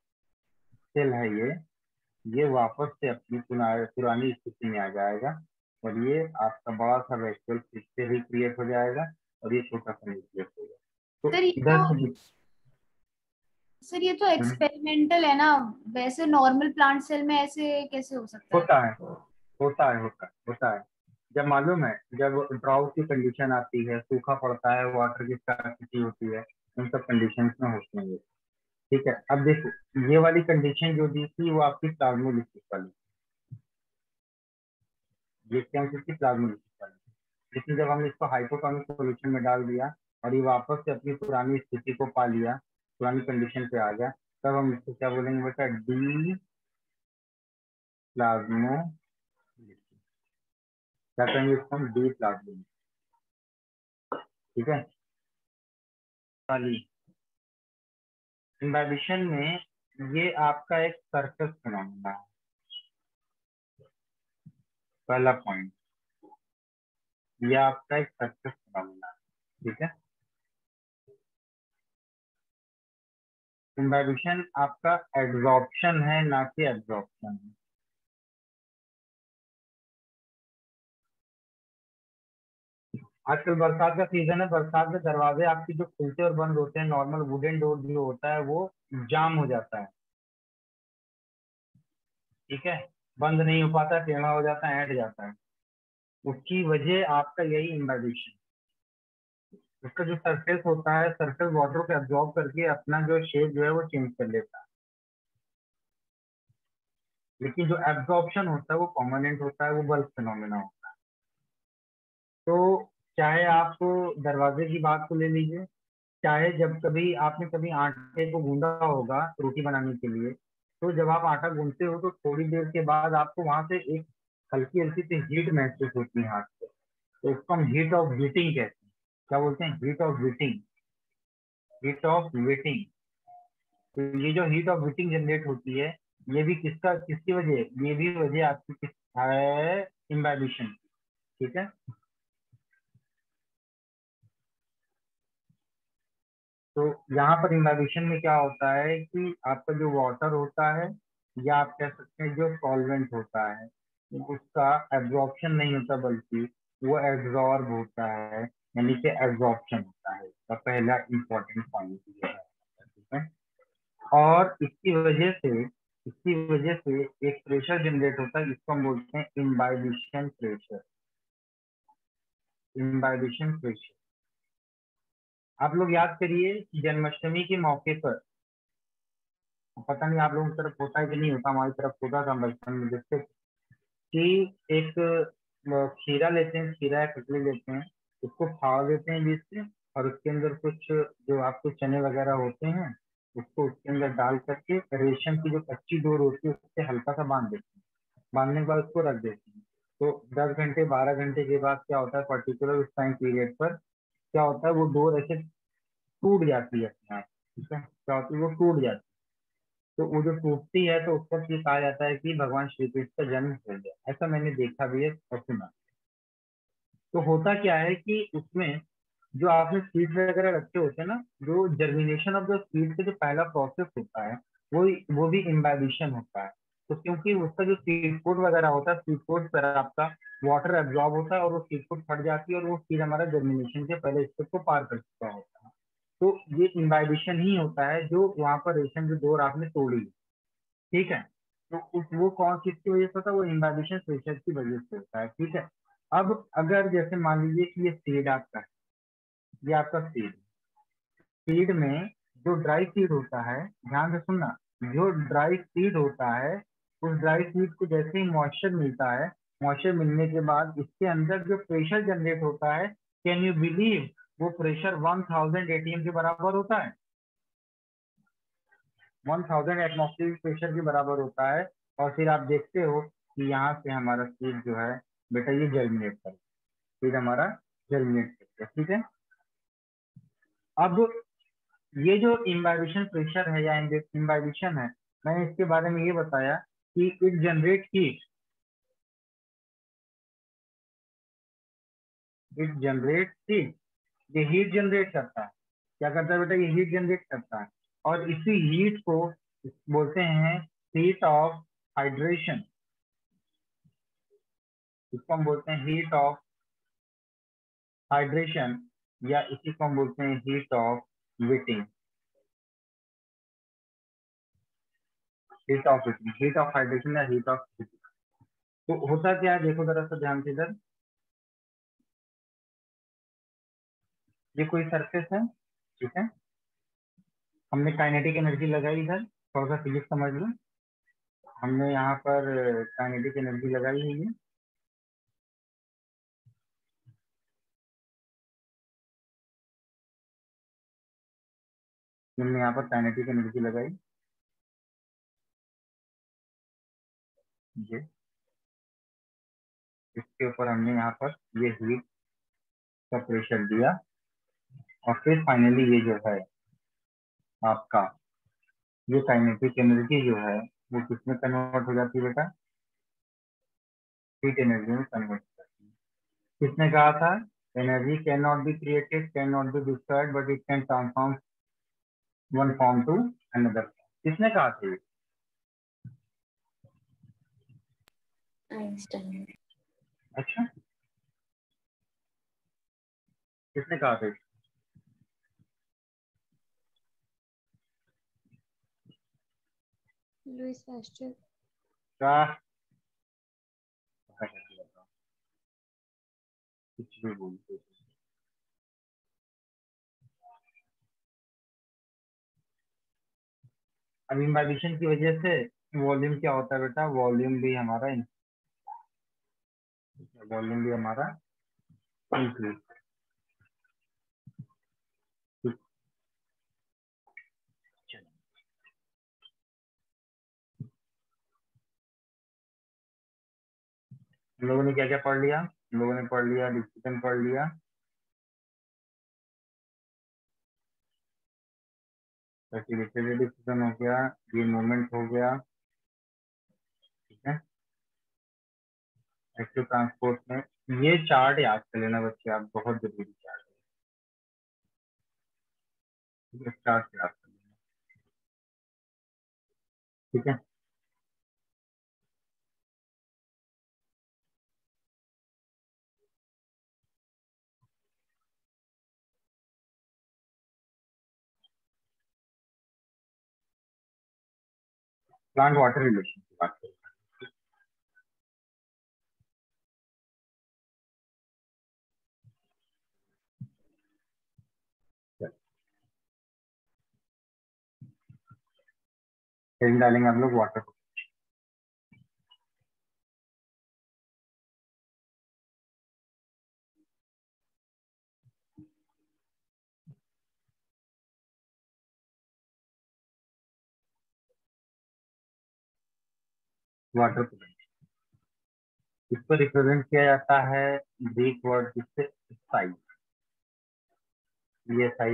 सेल है, ये वापस से अपनी पुरानी स्थिति में आ जाएगा, और ये आपका बड़ा सा वेक्यूल फिर से रिक्रिएट हो जाएगा और ये छोटा सा न्यूक्लियस होगा। तो सर ये इधर तो से सर ये तो एक्सपेरिमेंटल है ना, वैसे नॉर्मल प्लांट सेल में ऐसे कैसे हो सकता है? होता है, होता है। जब मालूम है, जब ड्राउट की कंडीशन आती है, सूखा पड़ता है, वाटर की स्कार्सिटी होती है, उन सब कंडीशंस में होते हैं ये। ठीक है, अब देखो ये वाली कंडीशन जो दी थी वो आपकी प्लाज्मोलिसिस वाली, ये क्या थी प्लाज्मोलिसिस वाली। लेकिन जब हमने इसको हाइपोटोनिक सॉल्यूशन में डाल दिया और ये वापस से अपनी पुरानी स्थिति को पा लिया, पुरानी कंडीशन पे आ गया, तब हम इसको क्या बोलेंगे बेटा, डी प्लाज्मो, क्या कहेंगे इसको हम, डी प्लाज्मो। ठीक है, वाली इम्बाइबिशन में ये आपका एक सर्कस फिनोमेना है, पहला पॉइंट, ये आपका एक सर्कस फिनोमेना है। ठीक है, इम्बाइबिशन आपका एब्जॉर्प्शन है, ना कि एब्जॉर्प्शन है। आजकल बरसात का सीजन है, बरसात में दरवाजे आपकी जो खुलते और बंद होते हैं, नॉर्मल वुडन डोर जो होता है वो जाम हो जाता है। ठीक है, बंद नहीं हो पाता, टेढ़ा हो जाता है, ऐंठ जाता है। उसकी वजह आपका यही इम्बाइबिशन, उसका जो सरफेस होता है, सरफेस वाटर को एब्जॉर्ब करके अपना जो शेप जो है वो चेंज कर लेता है। लेकिन जो एब्जॉर्प्शन होता है वो परमानेंट होता है, वो बल्क फिनोमेना होता है। तो चाहे आप दरवाजे की बात को ले लीजिए, चाहे जब कभी आपने कभी आटे को गूंदा होगा रोटी बनाने के लिए, तो जब आप आटा गूंदते हो तो थोड़ी देर के बाद आपको वहां से एक हल्की हल्की सी हीट महसूस होती है हाथ से, तो उसको हम हीट ऑफ हीटिंग कहते हैं। क्या बोलते हैं, heat of heating, heat of heating. तो ये जो हीट ऑफ हीटिंग जनरेट होती है, ये भी किसकी वजह, ये भी वजह आपकी किस है, इम्बाइबिशन। ठीक है, तो यहाँ पर इम्बाइबिशन में क्या होता है कि आपका जो वाटर होता है, या आप कह सकते हैं जो सॉल्वेंट होता है, उसका एब्जॉर्प्शन नहीं होता बल्कि वो एब्जॉर्ब होता है, यानी कि एब्जॉर्प्शन होता है। इसका पहला इंपॉर्टेंट पॉइंट ये है। ठीक है, और इसकी वजह से एक प्रेशर जनरेट होता है, जिसको हम बोलते हैं इम्बाइबिशन प्रेशर। इम्बाइबिशन प्रेशर, आप लोग याद करिए कि जन्माष्टमी के मौके पर, पता नहीं आप लोगों की तरफ होता है कि नहीं होता, हमारी तरफ होता था बचपन में, जैसे कि एक खीरा लेते हैं, खीरा या ककड़ी लेते हैं, उसको फाड़ देते हैं बीच से, और उसके अंदर कुछ जो आपके चने वगैरह होते हैं उसको उसके अंदर डाल करके रेशम की जो कच्ची डोर होती है उससे हल्का सा बांध देते हैं, बांधने के बाद उसको रख देते हैं। तो 10 घंटे 12 घंटे के बाद क्या होता है, पर्टिकुलर उस टाइम पीरियड पर क्या होता है, वो डोर ऐसे टूट जाती है अपने आप। ठीक है, क्या होती है, वो टूट जाती है। तो वो जो टूटती है तो उसको ये कहा जाता है कि भगवान श्री कृष्ण का जन्म हो गया, ऐसा मैंने देखा भी है और सुना। तो होता क्या है कि उसमें जो आपने सीड्स वगैरह रखे होते हैं ना, जो जर्मिनेशन ऑफ द सीड का जो पहला प्रोसेस होता है, वो भी इम्बाइबिशन होता है। तो क्योंकि उसका जो सीड कोड वगैरह होता है, सीड कोड पर आपका वाटर एब्जॉर्ब होता है और वो सीड कोड फट जाती है और वो सीड हमारा जर्मिनेशन के पहले स्टेप को पार कर चुका होता है। तो ये इम्बाइबिशन ही होता है जो वहां पर रेशम जो डोर आपने तोड़ी। ठीक है, तो वो कौन किसकी वजह से होता है, वो इम्बाइबिशन प्रेशर की वजह से होता है। ठीक है, अब अगर जैसे मान लीजिए कि ये सीड आपका है, ये आपका सीड, सीड में जो ड्राई सीड होता है, ध्यान से सुनना, जो ड्राई सीड होता है, उस ड्राई सीड को जैसे ही मॉइस्चर मिलता है, मॉइस्चर मिलने के बाद इसके अंदर जो प्रेशर जनरेट होता है, कैन यू बिलीव, वो प्रेशर 1000 एटीएम के बराबर होता है, 1000 एटमॉस्फेरिक प्रेशर के बराबर होता है। और फिर आप देखते हो कि यहाँ से हमारा सीड जो है बेटा ये जर्मिनेट कर, सीड हमारा जर्मिनेट करता है। ठीक है, अब ये जो इम्बाइबिशन प्रेशर है या इम्बाइबिशन है, मैंने इसके बारे में ये बताया कि it generate heat, it generate heat, ये हीट जनरेट करता है। क्या करता है बेटा, ये हीट जनरेट करता है, और इसी हीट को बोलते हैं हीट ऑफ हाइड्रेशन। इसको हम बोलते हैं हीट ऑफ हाइड्रेशन, या इसी को हम बोलते हैं heat of heating. Heat of heating, heat of hydration या हीट ऑफ हीटिंग। तो होता क्या है, देखो जरा सा ध्यान से इधर, ये कोई सरफेस है, ठीक है, हमने काइनेटिक एनर्जी लगाई इधर, थोड़ा सा फिजिक्स समझ लो। हमने यहाँ पर काइनेटिक एनर्जी लगाई है, ये हमने यहाँ पर काइनेटिक एनर्जी लगाई, ये इसके ऊपर हमने यहाँ पर ये हीट का प्रेशर दिया, और फिर फाइनली ये जो है आपका ये काइनेटिक एनर्जी जो है वो किसमें कन्वर्ट हो जाती है बेटा, हीट एनर्जी में कन्वर्ट हो जाती है। किसने कहा था, energy can not be created, can not be destroyed, but it can transform one form to another. किसने कहा था ये? आइंस्टाइन। अच्छा, किसने कहा था? Louis Pasteur. क्या कुछ भी बोलते थे। अब इम्बाइबिशन की वजह से वॉल्यूम क्या होता है बेटा, वॉल्यूम भी हमारा इंक्रीज। हम लोगों ने क्या क्या पढ़ लिया, हम लोगों ने पढ़ लिया डिफ्यूजन, पढ़ लिया रेसिप्रोकेटेड डिफ्यूजन हो गया, ये मूवमेंट हो गया, ठीक है। एक्टिव ट्रांसपोर्ट में ये चार्ट याद कर लेना बच्चे आप, बहुत जरूरी चार्ट है, ये चार्ट याद कर लेना, ठीक है। प्लांट वाटर रिलेशन की बात करें, हेडिंग डालेंगे आप लोग वाटर वाटर पोटेंशियल। इसको रिप्रेजेंट किया जाता है ग्रीक वर्ड जिससे साइज, ये साइज,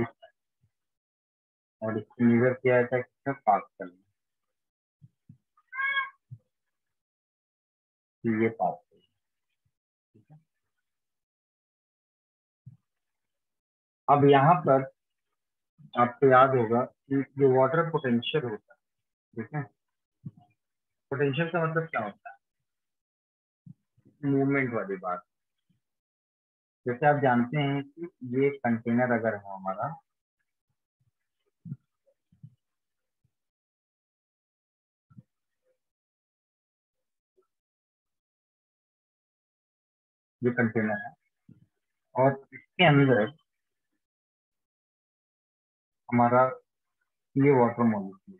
और इसको मेजर किया जाता है किसमें, पास्कल में, ये पास्कल, ठीक है। अब यहाँ पर आपको याद होगा कि जो वाटर पोटेंशियल होता है, ठीक है, पोटेंशियल का मतलब क्या होता है, मूवमेंट वाली बात। जैसे आप जानते हैं कि ये कंटेनर अगर है हमारा, ये कंटेनर है और इसके अंदर हमारा ये वाटर मॉलिक्यूल,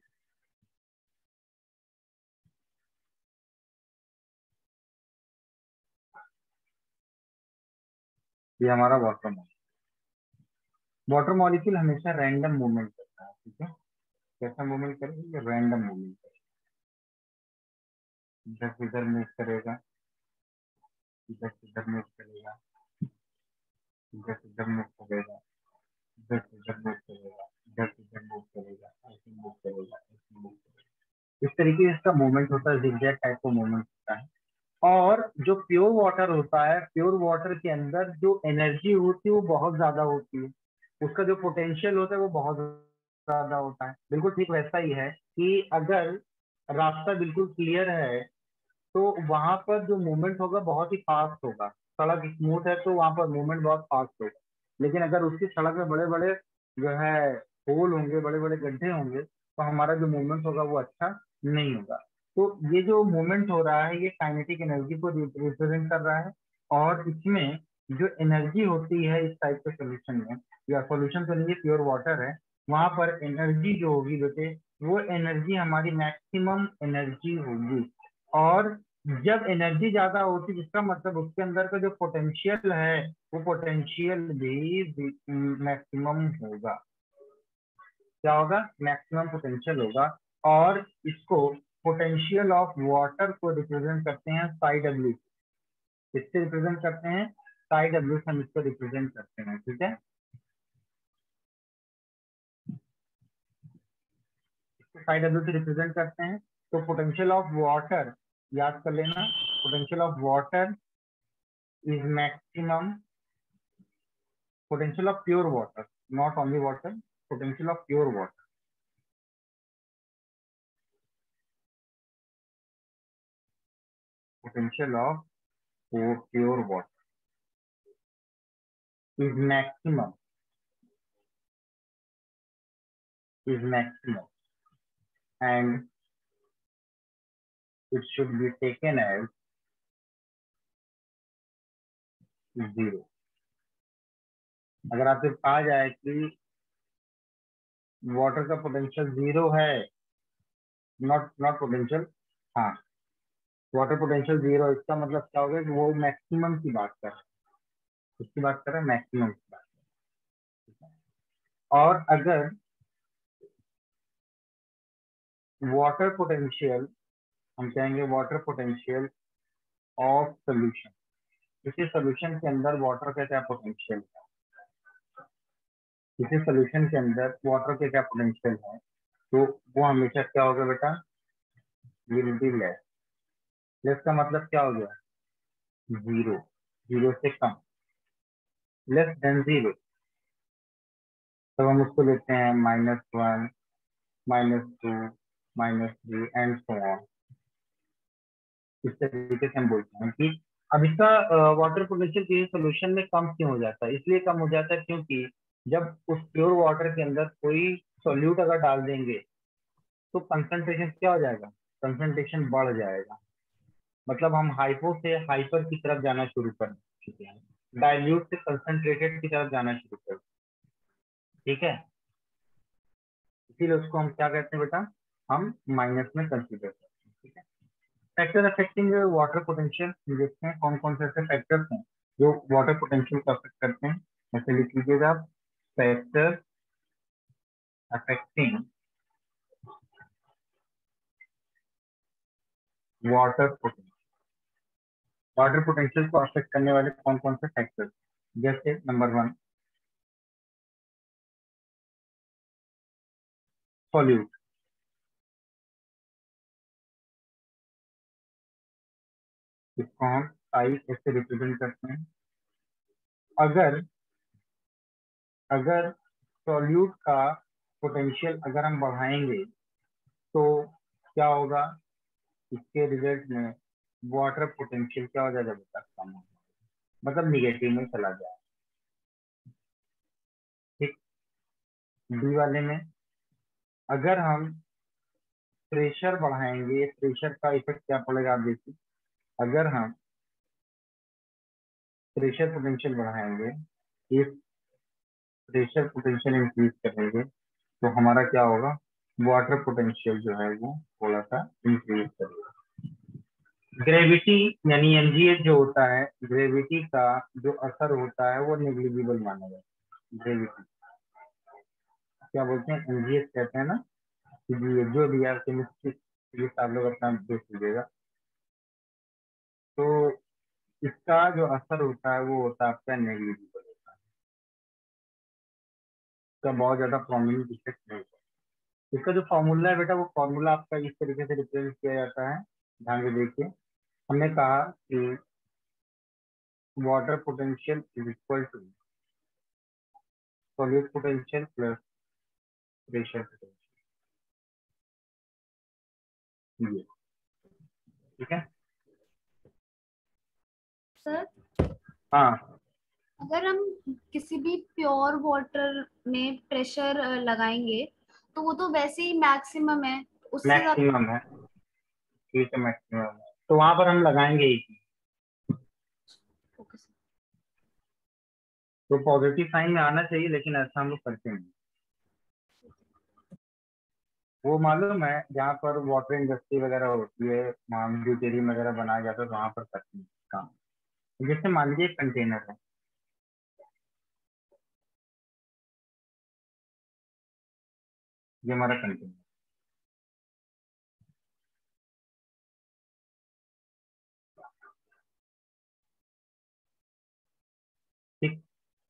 ये हमारा वाटर मॉलिक्यूल हमेशा रैंडम मूवमेंट करता है, ठीक है। कैसा मूवमेंट करेगा, ये रैंडम मूवमेंट करेगा, इधर से इधर मूव करेगा, इधर से इधर मूव करेगा, इधर से इधर मूव करेगा, इधर से इधर मूव करेगा, इधर से इधर मूव करेगा, ऐसे मूव करेगा, ऐसे मूव करेगा। इस तरीके से इसका मूवमेंट होता है, जिगजैग टाइप का मूवमेंट होता है। और जो प्योर वाटर होता है, प्योर वाटर के अंदर जो एनर्जी होती है वो बहुत ज्यादा होती है, उसका जो पोटेंशियल होता है वो बहुत ज्यादा होता है। बिल्कुल ठीक वैसा ही है कि अगर रास्ता बिल्कुल क्लियर है तो वहां पर जो मूवमेंट होगा बहुत ही फास्ट होगा। सड़क स्मूथ है तो वहां पर मूवमेंट बहुत फास्ट होगा, लेकिन अगर उसकी सड़क में बड़े बड़े जो है होल होंगे, बड़े बड़े गड्ढे होंगे, तो हमारा जो मूवमेंट होगा वो अच्छा नहीं होगा। तो ये जो मूवमेंट हो रहा है ये काइनेटिक एनर्जी को रिप्रेजेंट कर रहा है। और इसमें जो एनर्जी होती है इस टाइप के सोल्यूशन में, या सोल्यूशन तो नहीं, प्योर वाटर है, वहां पर एनर्जी जो होगी बेटे, वो एनर्जी हमारी मैक्सिमम एनर्जी होगी। और जब एनर्जी ज्यादा होती है जिसका मतलब उसके अंदर का जो पोटेंशियल है वो पोटेंशियल भी मैक्सिमम होगा। क्या होगा? मैक्सिमम पोटेंशियल होगा। और इसको पोटेंशियल ऑफ वाटर को रिप्रेजेंट करते हैं साई डब्ल्यू। किससे रिप्रेजेंट करते हैं? साई डब्ल्यू से हम इसको रिप्रेजेंट करते हैं। ठीक है, साई डब्ल्यू से रिप्रेजेंट करते हैं। तो पोटेंशियल ऑफ वाटर याद कर लेना, potential of water is maximum, potential of pure water, not only water, potential of pure water, potential of pure water is maximum, is maximum, and it should be taken as zero. अगर आपसे कहा जाए कि water का potential zero है, not not potential, हाँ, water potential zero, इसका मतलब क्या होगा कि वो मैक्सिमम की बात कर रहा है, उसकी बात कर रहा है, मैक्सिमम की बात। और अगर वाटर पोटेंशियल, हम कहेंगे वाटर पोटेंशियल ऑफ सोल्यूशन, किसी सोल्यूशन के अंदर वाटर का क्या पोटेंशियल है, किसी सोल्यूशन के अंदर वाटर का क्या पोटेंशियल है, तो वो हमेशा क्या होगा बेटा? Will be less. लेस का मतलब क्या हो गया? जीरो, जीरो से कम, लेस देन जीरो। तब हम उसको लेते हैं -1, -2, -3 एंड सो ऑन। इस तरीके से हम बोलते हैं कि अब इसका वाटर पोटेंशियल किसी सोल्यूशन में कम क्यों हो जाता है? इसलिए कम हो जाता है क्योंकि जब उस प्योर वाटर के अंदर कोई सॉल्यूट अगर डाल देंगे तो कंसंट्रेशन क्या हो जाएगा? कंसंट्रेशन बढ़ जाएगा। मतलब हम हाइपो से हाइपर की तरफ जाना शुरू कर चुके हैं, डाइल्यूट से कंसंट्रेटेड की तरफ जाना शुरू कर। ठीक है, इसीलिए उसको हम क्या कहते हैं बेटा? हम माइनस में कंसीडर करते हैं। ठीक है, फैक्टर अफेक्टिंग वाटर पोटेंशियल, देखते हैं कौन कौन से ऐसे फैक्टर्स हैं जो वाटर पोटेंशियल को अफेक्ट करते हैं। ऐसे लिख लीजिएगा आप, factor affecting water potential. Water potential को अफेक्ट करने वाले कौन कौन से फैक्टर्स? जैसे नंबर 1, सॉल्यूट। इसको हम आई ऐसे रिप्रेजेंट करते हैं। अगर अगर सॉल्यूट का पोटेंशियल अगर हम बढ़ाएंगे तो क्या होगा? इसके रिजल्ट में वाटर पोटेंशियल क्या हो जाएगा बेटा? कम हो जाएगा, मतलब निगेटिव में चला जाएगा। ठीक, डी वाले में अगर हम प्रेशर बढ़ाएंगे, प्रेशर का इफेक्ट क्या पड़ेगा आप देखिए। अगर हम प्रेशर पोटेंशियल बढ़ाएंगे, इस प्रेशर पोटेंशियल इंक्रीज करेंगे तो हमारा क्या होगा? वाटर पोटेंशियल जो है वो थोड़ा सा इंक्रीज करेगा। ग्रेविटी यानी एमजीएच जो होता है, ग्रेविटी का जो असर होता है वो नेग्लिजिबल माना जाता है। ग्रेविटी क्या बोलते हैं? एमजीएच कहते हैं ना, ये जो दिया केमिस्ट्री आप लोग अपना देख लीजिएगा। तो इसका जो असर होता है वो होता है आपका नेग्लिजिबल होता है, इसका बहुत ज्यादा प्रोमिनेंट इफेक्ट नहीं होता। इसका जो फॉर्मूला है बेटा, वो फॉर्मूला आपका इस तरीके से रिप्रेजेंट किया जाता है, ध्यान से देखिए। हमने कहा कि water potential is equal to solute potential plus pressure potential. ये ठीक है। सर हाँ, अगर हम किसी भी प्योर वाटर में प्रेशर लगाएंगे तो वो तो वैसे ही मैक्सिमम है, उससे ज्यादा। मैक्सिमम है, ठीक है, मैक्सिमम है, तो वहां पर हम लगाएंगे ही। Okay sir. तो पॉजिटिव साइन में आना चाहिए, लेकिन ऐसा हम लोग करते नहीं। वो मालूम है, जहाँ पर वाटर इंडस्ट्री वगैरह होती है, वहाँ ड्यूटेरियम वगैरह बनाया जाता है, तो वहाँ पर करते हैं काम। जैसे मान लीजिए कंटेनर है, ये हमारा कंटेनर, ठीक।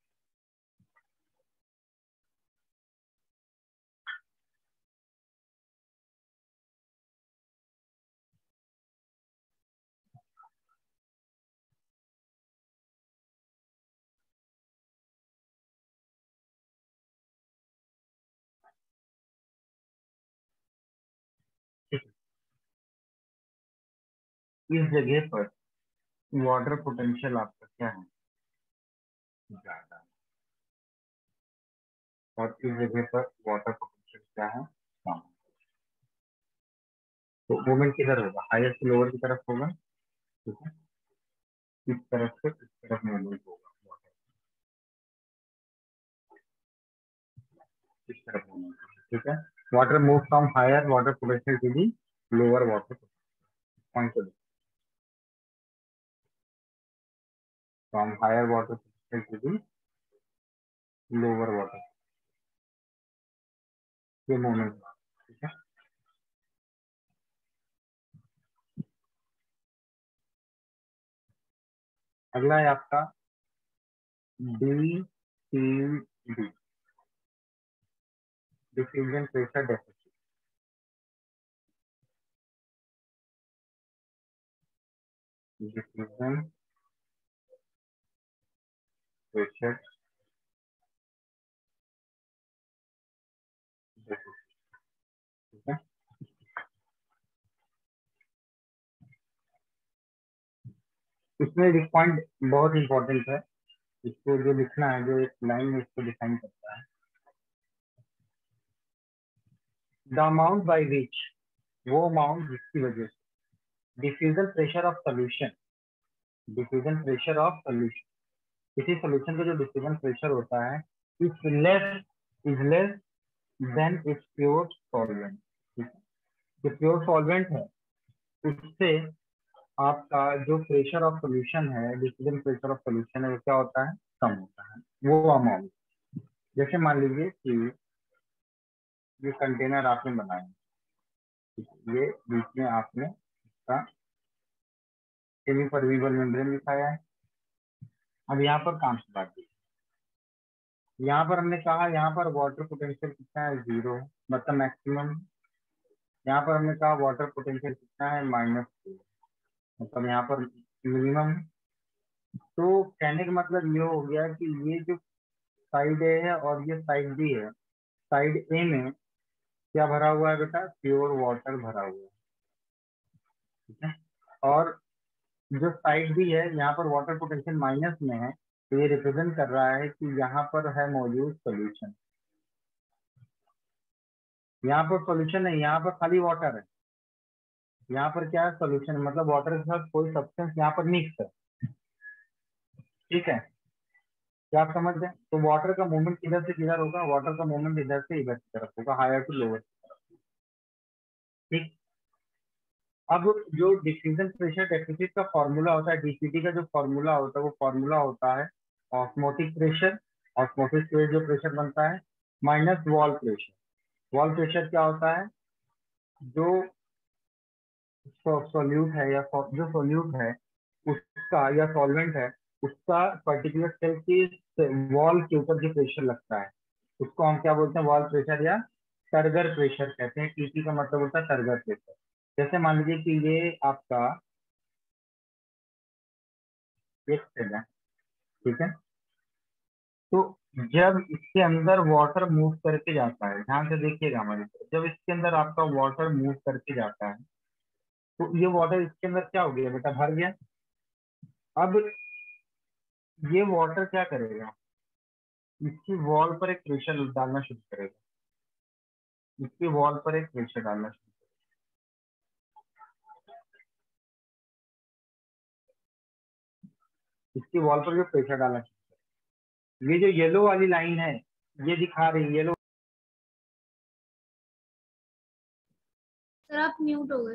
ठीक। इस जगह पर वाटर पोटेंशियल आपका क्या है, ज्यादा, और इस जगह पर वाटर पोटेंशियल क्या है, कम। तो मूवमेंट किधर होगा, हायर से लोअर की तरफ होगा, ठीक है। इस तरफ से इस तरफ मूवमेंट होगा, इस तरफ मूवमेंट, ठीक है। Water move from higher water potential to the lower water point, from higher water potential to the lower water, ये मूवमेंट, ठीक है। अगला है आपका D T D, diffusion pressure deficit. Diffusion pressure deficit, ठीक है। इसमें एक पॉइंट बहुत इंपॉर्टेंट है, इसको जो लिखना है, जो एक लाइन में इसको डिफाइन करता है, द अमाउंट बाई विच, वो अमाउंट जिसकी वजह से diffusion pressure of solution, diffusion pressure of solution, किसी सोल्यूशन का जो डिफ्यूजन प्रेशर होता है, is less than its pure solvent, ठीक है। जो प्योर सॉल्वेंट है उससे आपका जो प्रेशर ऑफ सोल्यूशन है, डिफ्यूजन प्रेशर ऑफ सोल्यूशन है, वो क्या होता है, कम होता है, वो अमाउंट। जैसे मान लीजिए कि ये कंटेनर आपने बनाया, ये बीच में आपने इसका सेमी परमीबल मेम्ब्रेन दिखाया है। अब यहाँ पर काम की बात की, यहाँ पर हमने कहा यहाँ पर वाटर पोटेंशियल कितना है, 0 है, मतलब मैक्सिमम। यहाँ पर हमने कहा वाटर पोटेंशियल कितना है, -2, मतलब यहाँ पर मिनिमम। तो कहने का मतलब ये हो गया कि ये जो साइड ए है और ये साइड बी है, साइड ए में क्या भरा हुआ है बेटा, प्योर वाटर भरा हुआ है, ठीक है। और जो साइड बी है, यहाँ पर वाटर पोटेंशियल माइनस में है, तो ये रिप्रेजेंट कर रहा है कि यहाँ पर है मौजूद सोल्यूशन। यहाँ पर सोल्यूशन नहीं, यहाँ पर खाली वाटर है। यहाँ पर क्या है, सोल्यूशन, मतलब वाटर के साथ कोई सब्सटेंस यहाँ पर मिक्स है, ठीक है। क्या आप समझ रहे हैं, तो वाटर का मूवमेंट किधर से किधर होगा, वाटर का मूवमेंट इधर से इधर की तरफ होगा, हायर टू लोअर, ठीक। अब जो डिफ्यूजन प्रेशर डेफिसिट का फॉर्मूला होता है, डीपीटी का जो फॉर्मूला होता है, वो फॉर्मूला होता है ऑस्मोटिक प्रेशर, ऑस्मोटिक प्रेशर जो प्रेशर बनता है, minus wall pressure. Wall pressure क्या होता है, जो सोल्यूट है या जो सोल्यूट है उसका, या सॉल्वेंट है उसका, पर्टिकुलर सेल की वॉल के ऊपर जो प्रेशर लगता है, उसको हम क्या बोलते हैं, वॉल प्रेशर या टर्गर प्रेशर कहते हैं। टीपी का मतलब होता है टर्गर प्रेशर। जैसे मान लीजिए कि ये आपका एक सेल है, ठीक है। तो जब इसके अंदर वाटर मूव करके जाता है, ध्यान से देखिएगा हमारी तरफ, जब इसके अंदर आपका वाटर मूव करके जाता है, तो ये वाटर इसके अंदर क्या हो गया बेटा, भर गया। अब ये वाटर क्या करेगा, इसकी वॉल पर एक प्रेशर डालना शुरू करेगा, इसकी वॉल पर एक प्रेशर डालना शुरू इसकी वॉल पर जो प्रेशर डालना शुरू, ये जो येलो वाली लाइन है ये दिखा रही है येलो, सर आप म्यूट हो गए।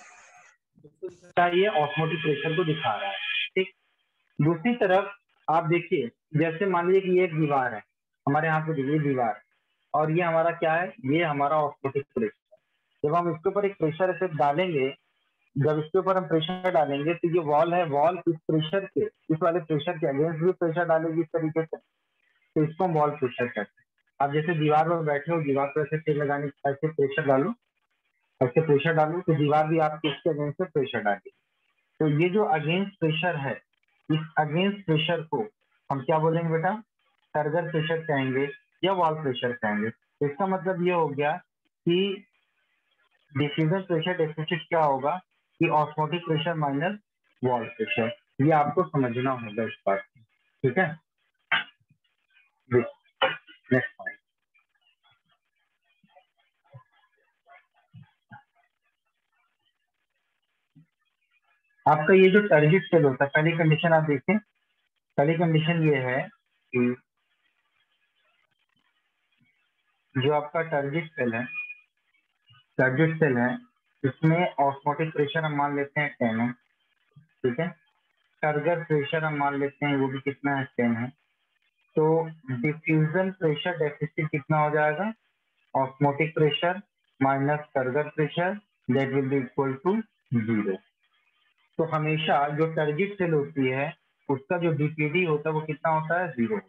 ये ऑस्मोटिक प्रेशर को दिखा रहा है। ठीक, दूसरी तरफ आप देखिए, जैसे मान लीजिए कि ये एक दीवार है, हमारे यहाँ पे देखिए दीवार, और ये हमारा क्या है, ये हमारा ऑस्मोटिक प्रेशर है। जब हम इसके ऊपर एक प्रेशर ऐसे डालेंगे, जब इसके ऊपर हम प्रेशर डालेंगे तो ये वॉल है, वॉल इस प्रेशर के, इस वाले प्रेशर के अगेंस्ट भी प्रेशर डालेगी इस तरीके से, तो इसको हम वॉल प्रेशर कहते हैं। आप जैसे दीवार पर बैठे हो, दीवार पर ऐसे तेल लगाने, ऐसे प्रेशर डालो, ऐसे प्रेशर डालो तो दीवार भी आपके इसके अगेंस्ट से प्रेशर डालेगी। तो ये जो अगेंस्ट प्रेशर है, इस अगेंस्ट प्रेशर को हम क्या बोलेंगे बेटा, टर्गर प्रेशर कहेंगे या वॉल प्रेशर कहेंगे। तो इसका मतलब ये हो गया कि डिफ्यूजन प्रेशर डेफिसिट क्या होगा, कि osmotic pressure minus wall pressure. ये आपको समझना होगा इस बात को, ठीक है। नेक्स्ट पॉइंट, आपका ये जो टर्जिट सेल होता है, पहली कंडीशन आप देखें, पहली कंडीशन ये है कि जो आपका टर्जिट सेल है, टर्जिट सेल है, इसमें ऑस्मोटिक प्रेशर हम मान लेते हैं 10 है, ठीक है। टर्गर प्रेशर हम मान लेते हैं वो भी कितना है, 10 है। तो डिफ्यूजन प्रेशर डेफिसिट कितना हो जाएगा, osmotic pressure minus turgor pressure, that will be equal to 0। तो हमेशा जो टर्जिट सेल होती है उसका जो डीपीडी होता है वो कितना होता है, 0,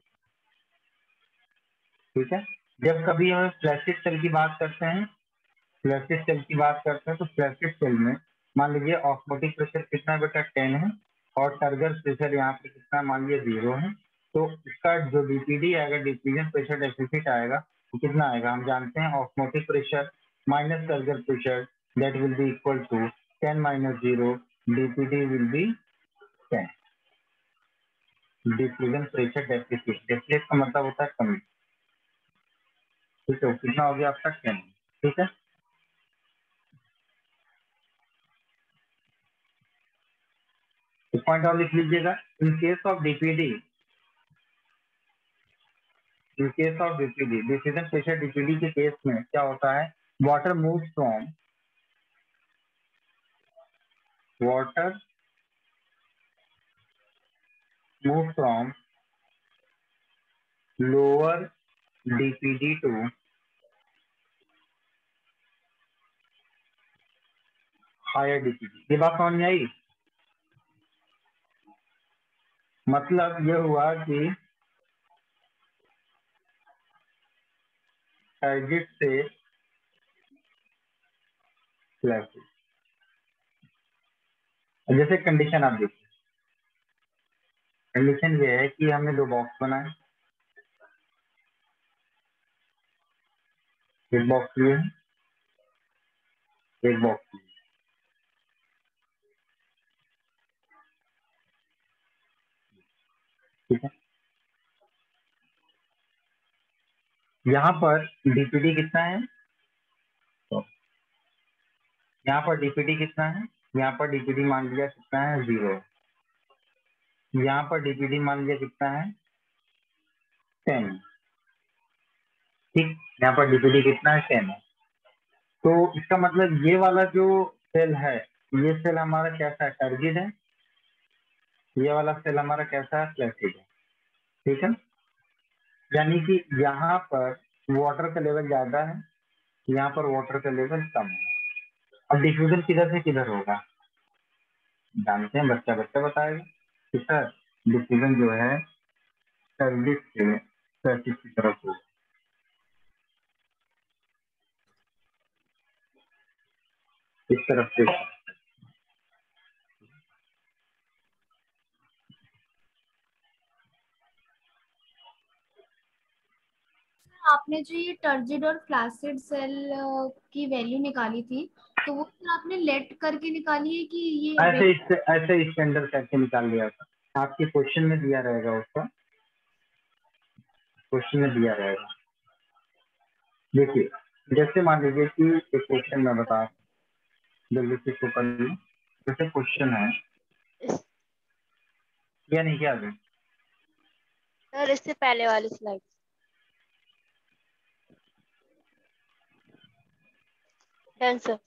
ठीक है। जब कभी हम फ्लैशिड सेल की बात करते हैं, फ्लैशिड सेल की बात करते हैं, तो फ्लैशिड सेल में मान लीजिए ऑस्मोटिक प्रेशर कितना है बेटा, 10 है, और टर्गर प्रेशर यहाँ पे कितना मान लीजिए 0 है। तो इसका जो डीपीडी आएगा, डिफ्यूजन प्रेशर डेफिसिट आएगा, वो कितना आएगा, हम जानते हैं osmotic pressure minus turgor pressure, that will be equal to 10 minus 0, DPD will be 10। Diffusion pressure deficit, deficit का मतलब होता है कमी, ठीक है। कितना हो गया आपका, 10, ठीक है। तो पॉइंट और लिख लीजिएगा, in case of DPD, in case of DPD, diffusion pressure DPD के केस में क्या होता है, water moves from, water move from lower DPD to higher DPD. ये बात समझ में आई, मतलब ये हुआ कि टर्जिट से फ्लैशिड, जैसे कंडीशन आप देखिए, कंडीशन ये है कि हमने 2 बॉक्स बनाए, एक बॉक्स ये है, एक बॉक्स ये, ठीक है। यहाँ पर डीपीडी कितना है, तो यहाँ पर डीपीडी कितना है, यहाँ पर डीपीडी मान लिया कितना है, 0। यहाँ पर डीपीडी मान लिया कितना है, 10, ठीक। यहाँ पर डीपीडी कितना है, 10 है। तो इसका मतलब ये वाला जो सेल है, ये सेल हमारा कैसा है, टर्जिड है, ये वाला सेल हमारा कैसा है, फ्लैसिड है, ठीक है। यानी कि यहाँ पर वाटर का लेवल ज्यादा है, यहाँ पर वाटर का लेवल कम है। अब डिफ्यूजन किधर से किधर होगा, जानते हैं, बच्चा बच्चा बताएगा कि सर डिफ्यूजन जो है टर्जिड से फ्लैसिड की तरफ होगा, इस तरफ से। आपने जो ये टर्जिड और फ्लैसिड सेल की वैल्यू निकाली थी, तो वो फिर आपने लेट करके निकाली है कि ये ऐसे इसके अंदर करके निकाल लिया था। आपके क्वेश्चन में दिया रहेगा, उसका क्वेश्चन में दिया रहेगा। देखिए, जैसे मान लीजिए कि एक क्वेश्चन मैं बता, जल्दी से इसको कर लूँ। जैसे क्वेश्चन है या नहीं, क्या है सर इससे पहले वाली स्लाइड। Done sir.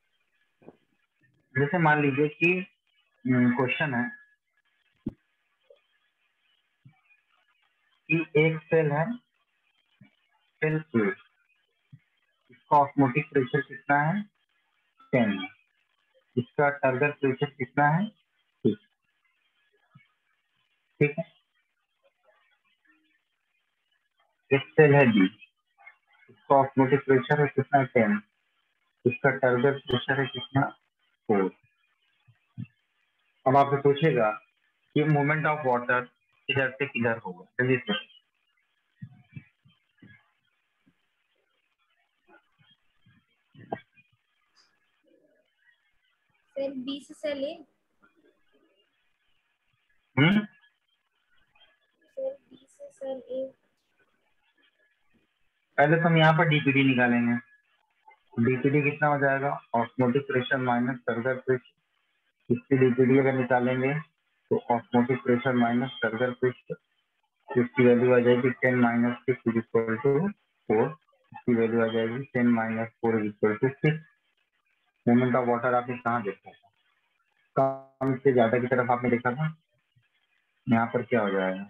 जैसे मान लीजिए कि क्वेश्चन है कि एक सेल है, सेल ए, इसका ऑस्मोटिक प्रेशर कितना है 10, इसका टारगेट प्रेशर कितना है 6, ठीक है। एक सेल है बी, इसका ऑस्मोटिक प्रेशर है कितना 10, इसका टारगेट प्रेशर है कितना 4। अब आपसे पूछेगा कि मूवमेंट ऑफ वाटर इधर से किधर होगा, चलिए सर। सेल बी से cell A, hmm, cell B से सेल ए। पहले तो हम यहाँ पर डीपीडी निकालेंगे। डीपीडी कितना हो जाएगा, osmotic pressure minus target pressure. इसकी डीपीडी अगर निकालेंगे तो osmotic pressure minus target pressure, इसकी वैल्यू आ जाएगी 10 माइनस 6 इज इक्वल टू 4। इसकी वैल्यू आ जाएगी 10 minus 4 is equal to 6। Moment of water आपने कहाँ देखा था, कम से ज्यादा की तरफ आपने देखा था। यहाँ पर क्या हो जाएगा,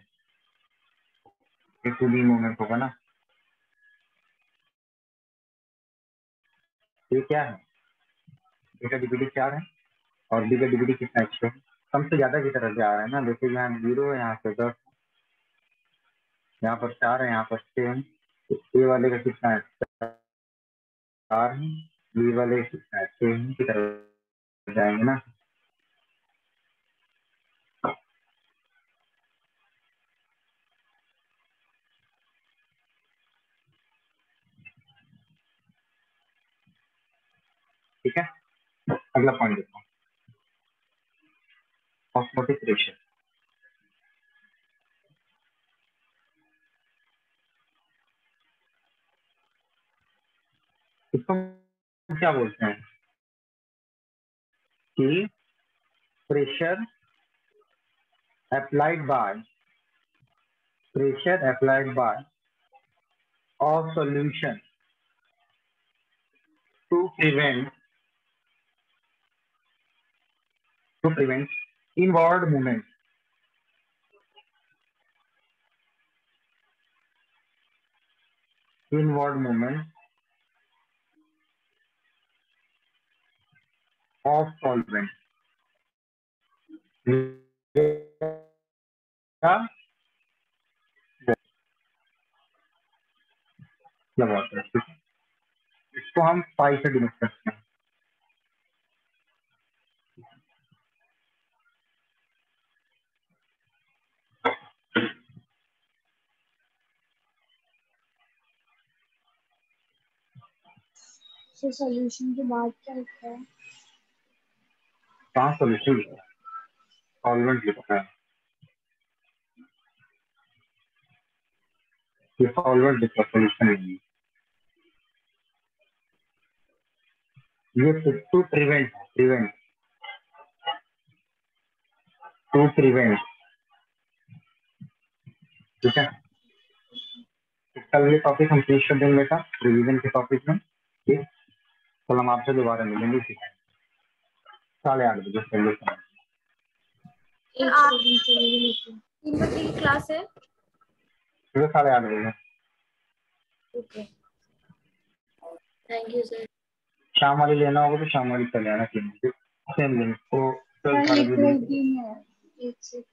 टू बी मोमेंट होगा ना। ये क्या है, ए का डीपीडी 4 है और बी का डीपीडी कितना है 6, कम से ज्यादा की तरफ जा रहा है ना। देखिए यहाँ 0 है, यहाँ पे 10, यहाँ पर 4 है, यहाँ पर 6 है। तो ए वाले का कितना है 4 है, बी वाले का कितना है 6 है, की तरफ जाएंगे ना। ठीक है, अगला पॉइंट देखो, ऑस्मोटिक प्रेशर। इसको क्या बोलते हैं कि pressure applied by, pressure applied by of solution to prevent inward movement, inward movement of solvent, इसको हम पाई से डिनोट करते हैं। सॉल्यूशन के बाद क्या लिखा है? कहाँ सॉल्यूशन लिखा है, सॉल्वेंट लिखा है, ये सॉल्वेंट लिखा, सॉल्यूशन नहीं। ये to prevent, prevent, to prevent, ठीक है। कल ये टॉपिक हम फिनिश कर देंगे बेटा, रिवीजन के टॉपिक में, ठीक। कल हम आपसे दोबारा मिलेंगे, ठीक है, 8:30 बजे सॉल्यूशन। 3 बजे की क्लास है। सुबह 8:30 बजे। Okay, thank you sir. शाम वाली लेना होगा तो शाम वाली चले आना, सेम दिन को 12 साढ़े 12 बजे।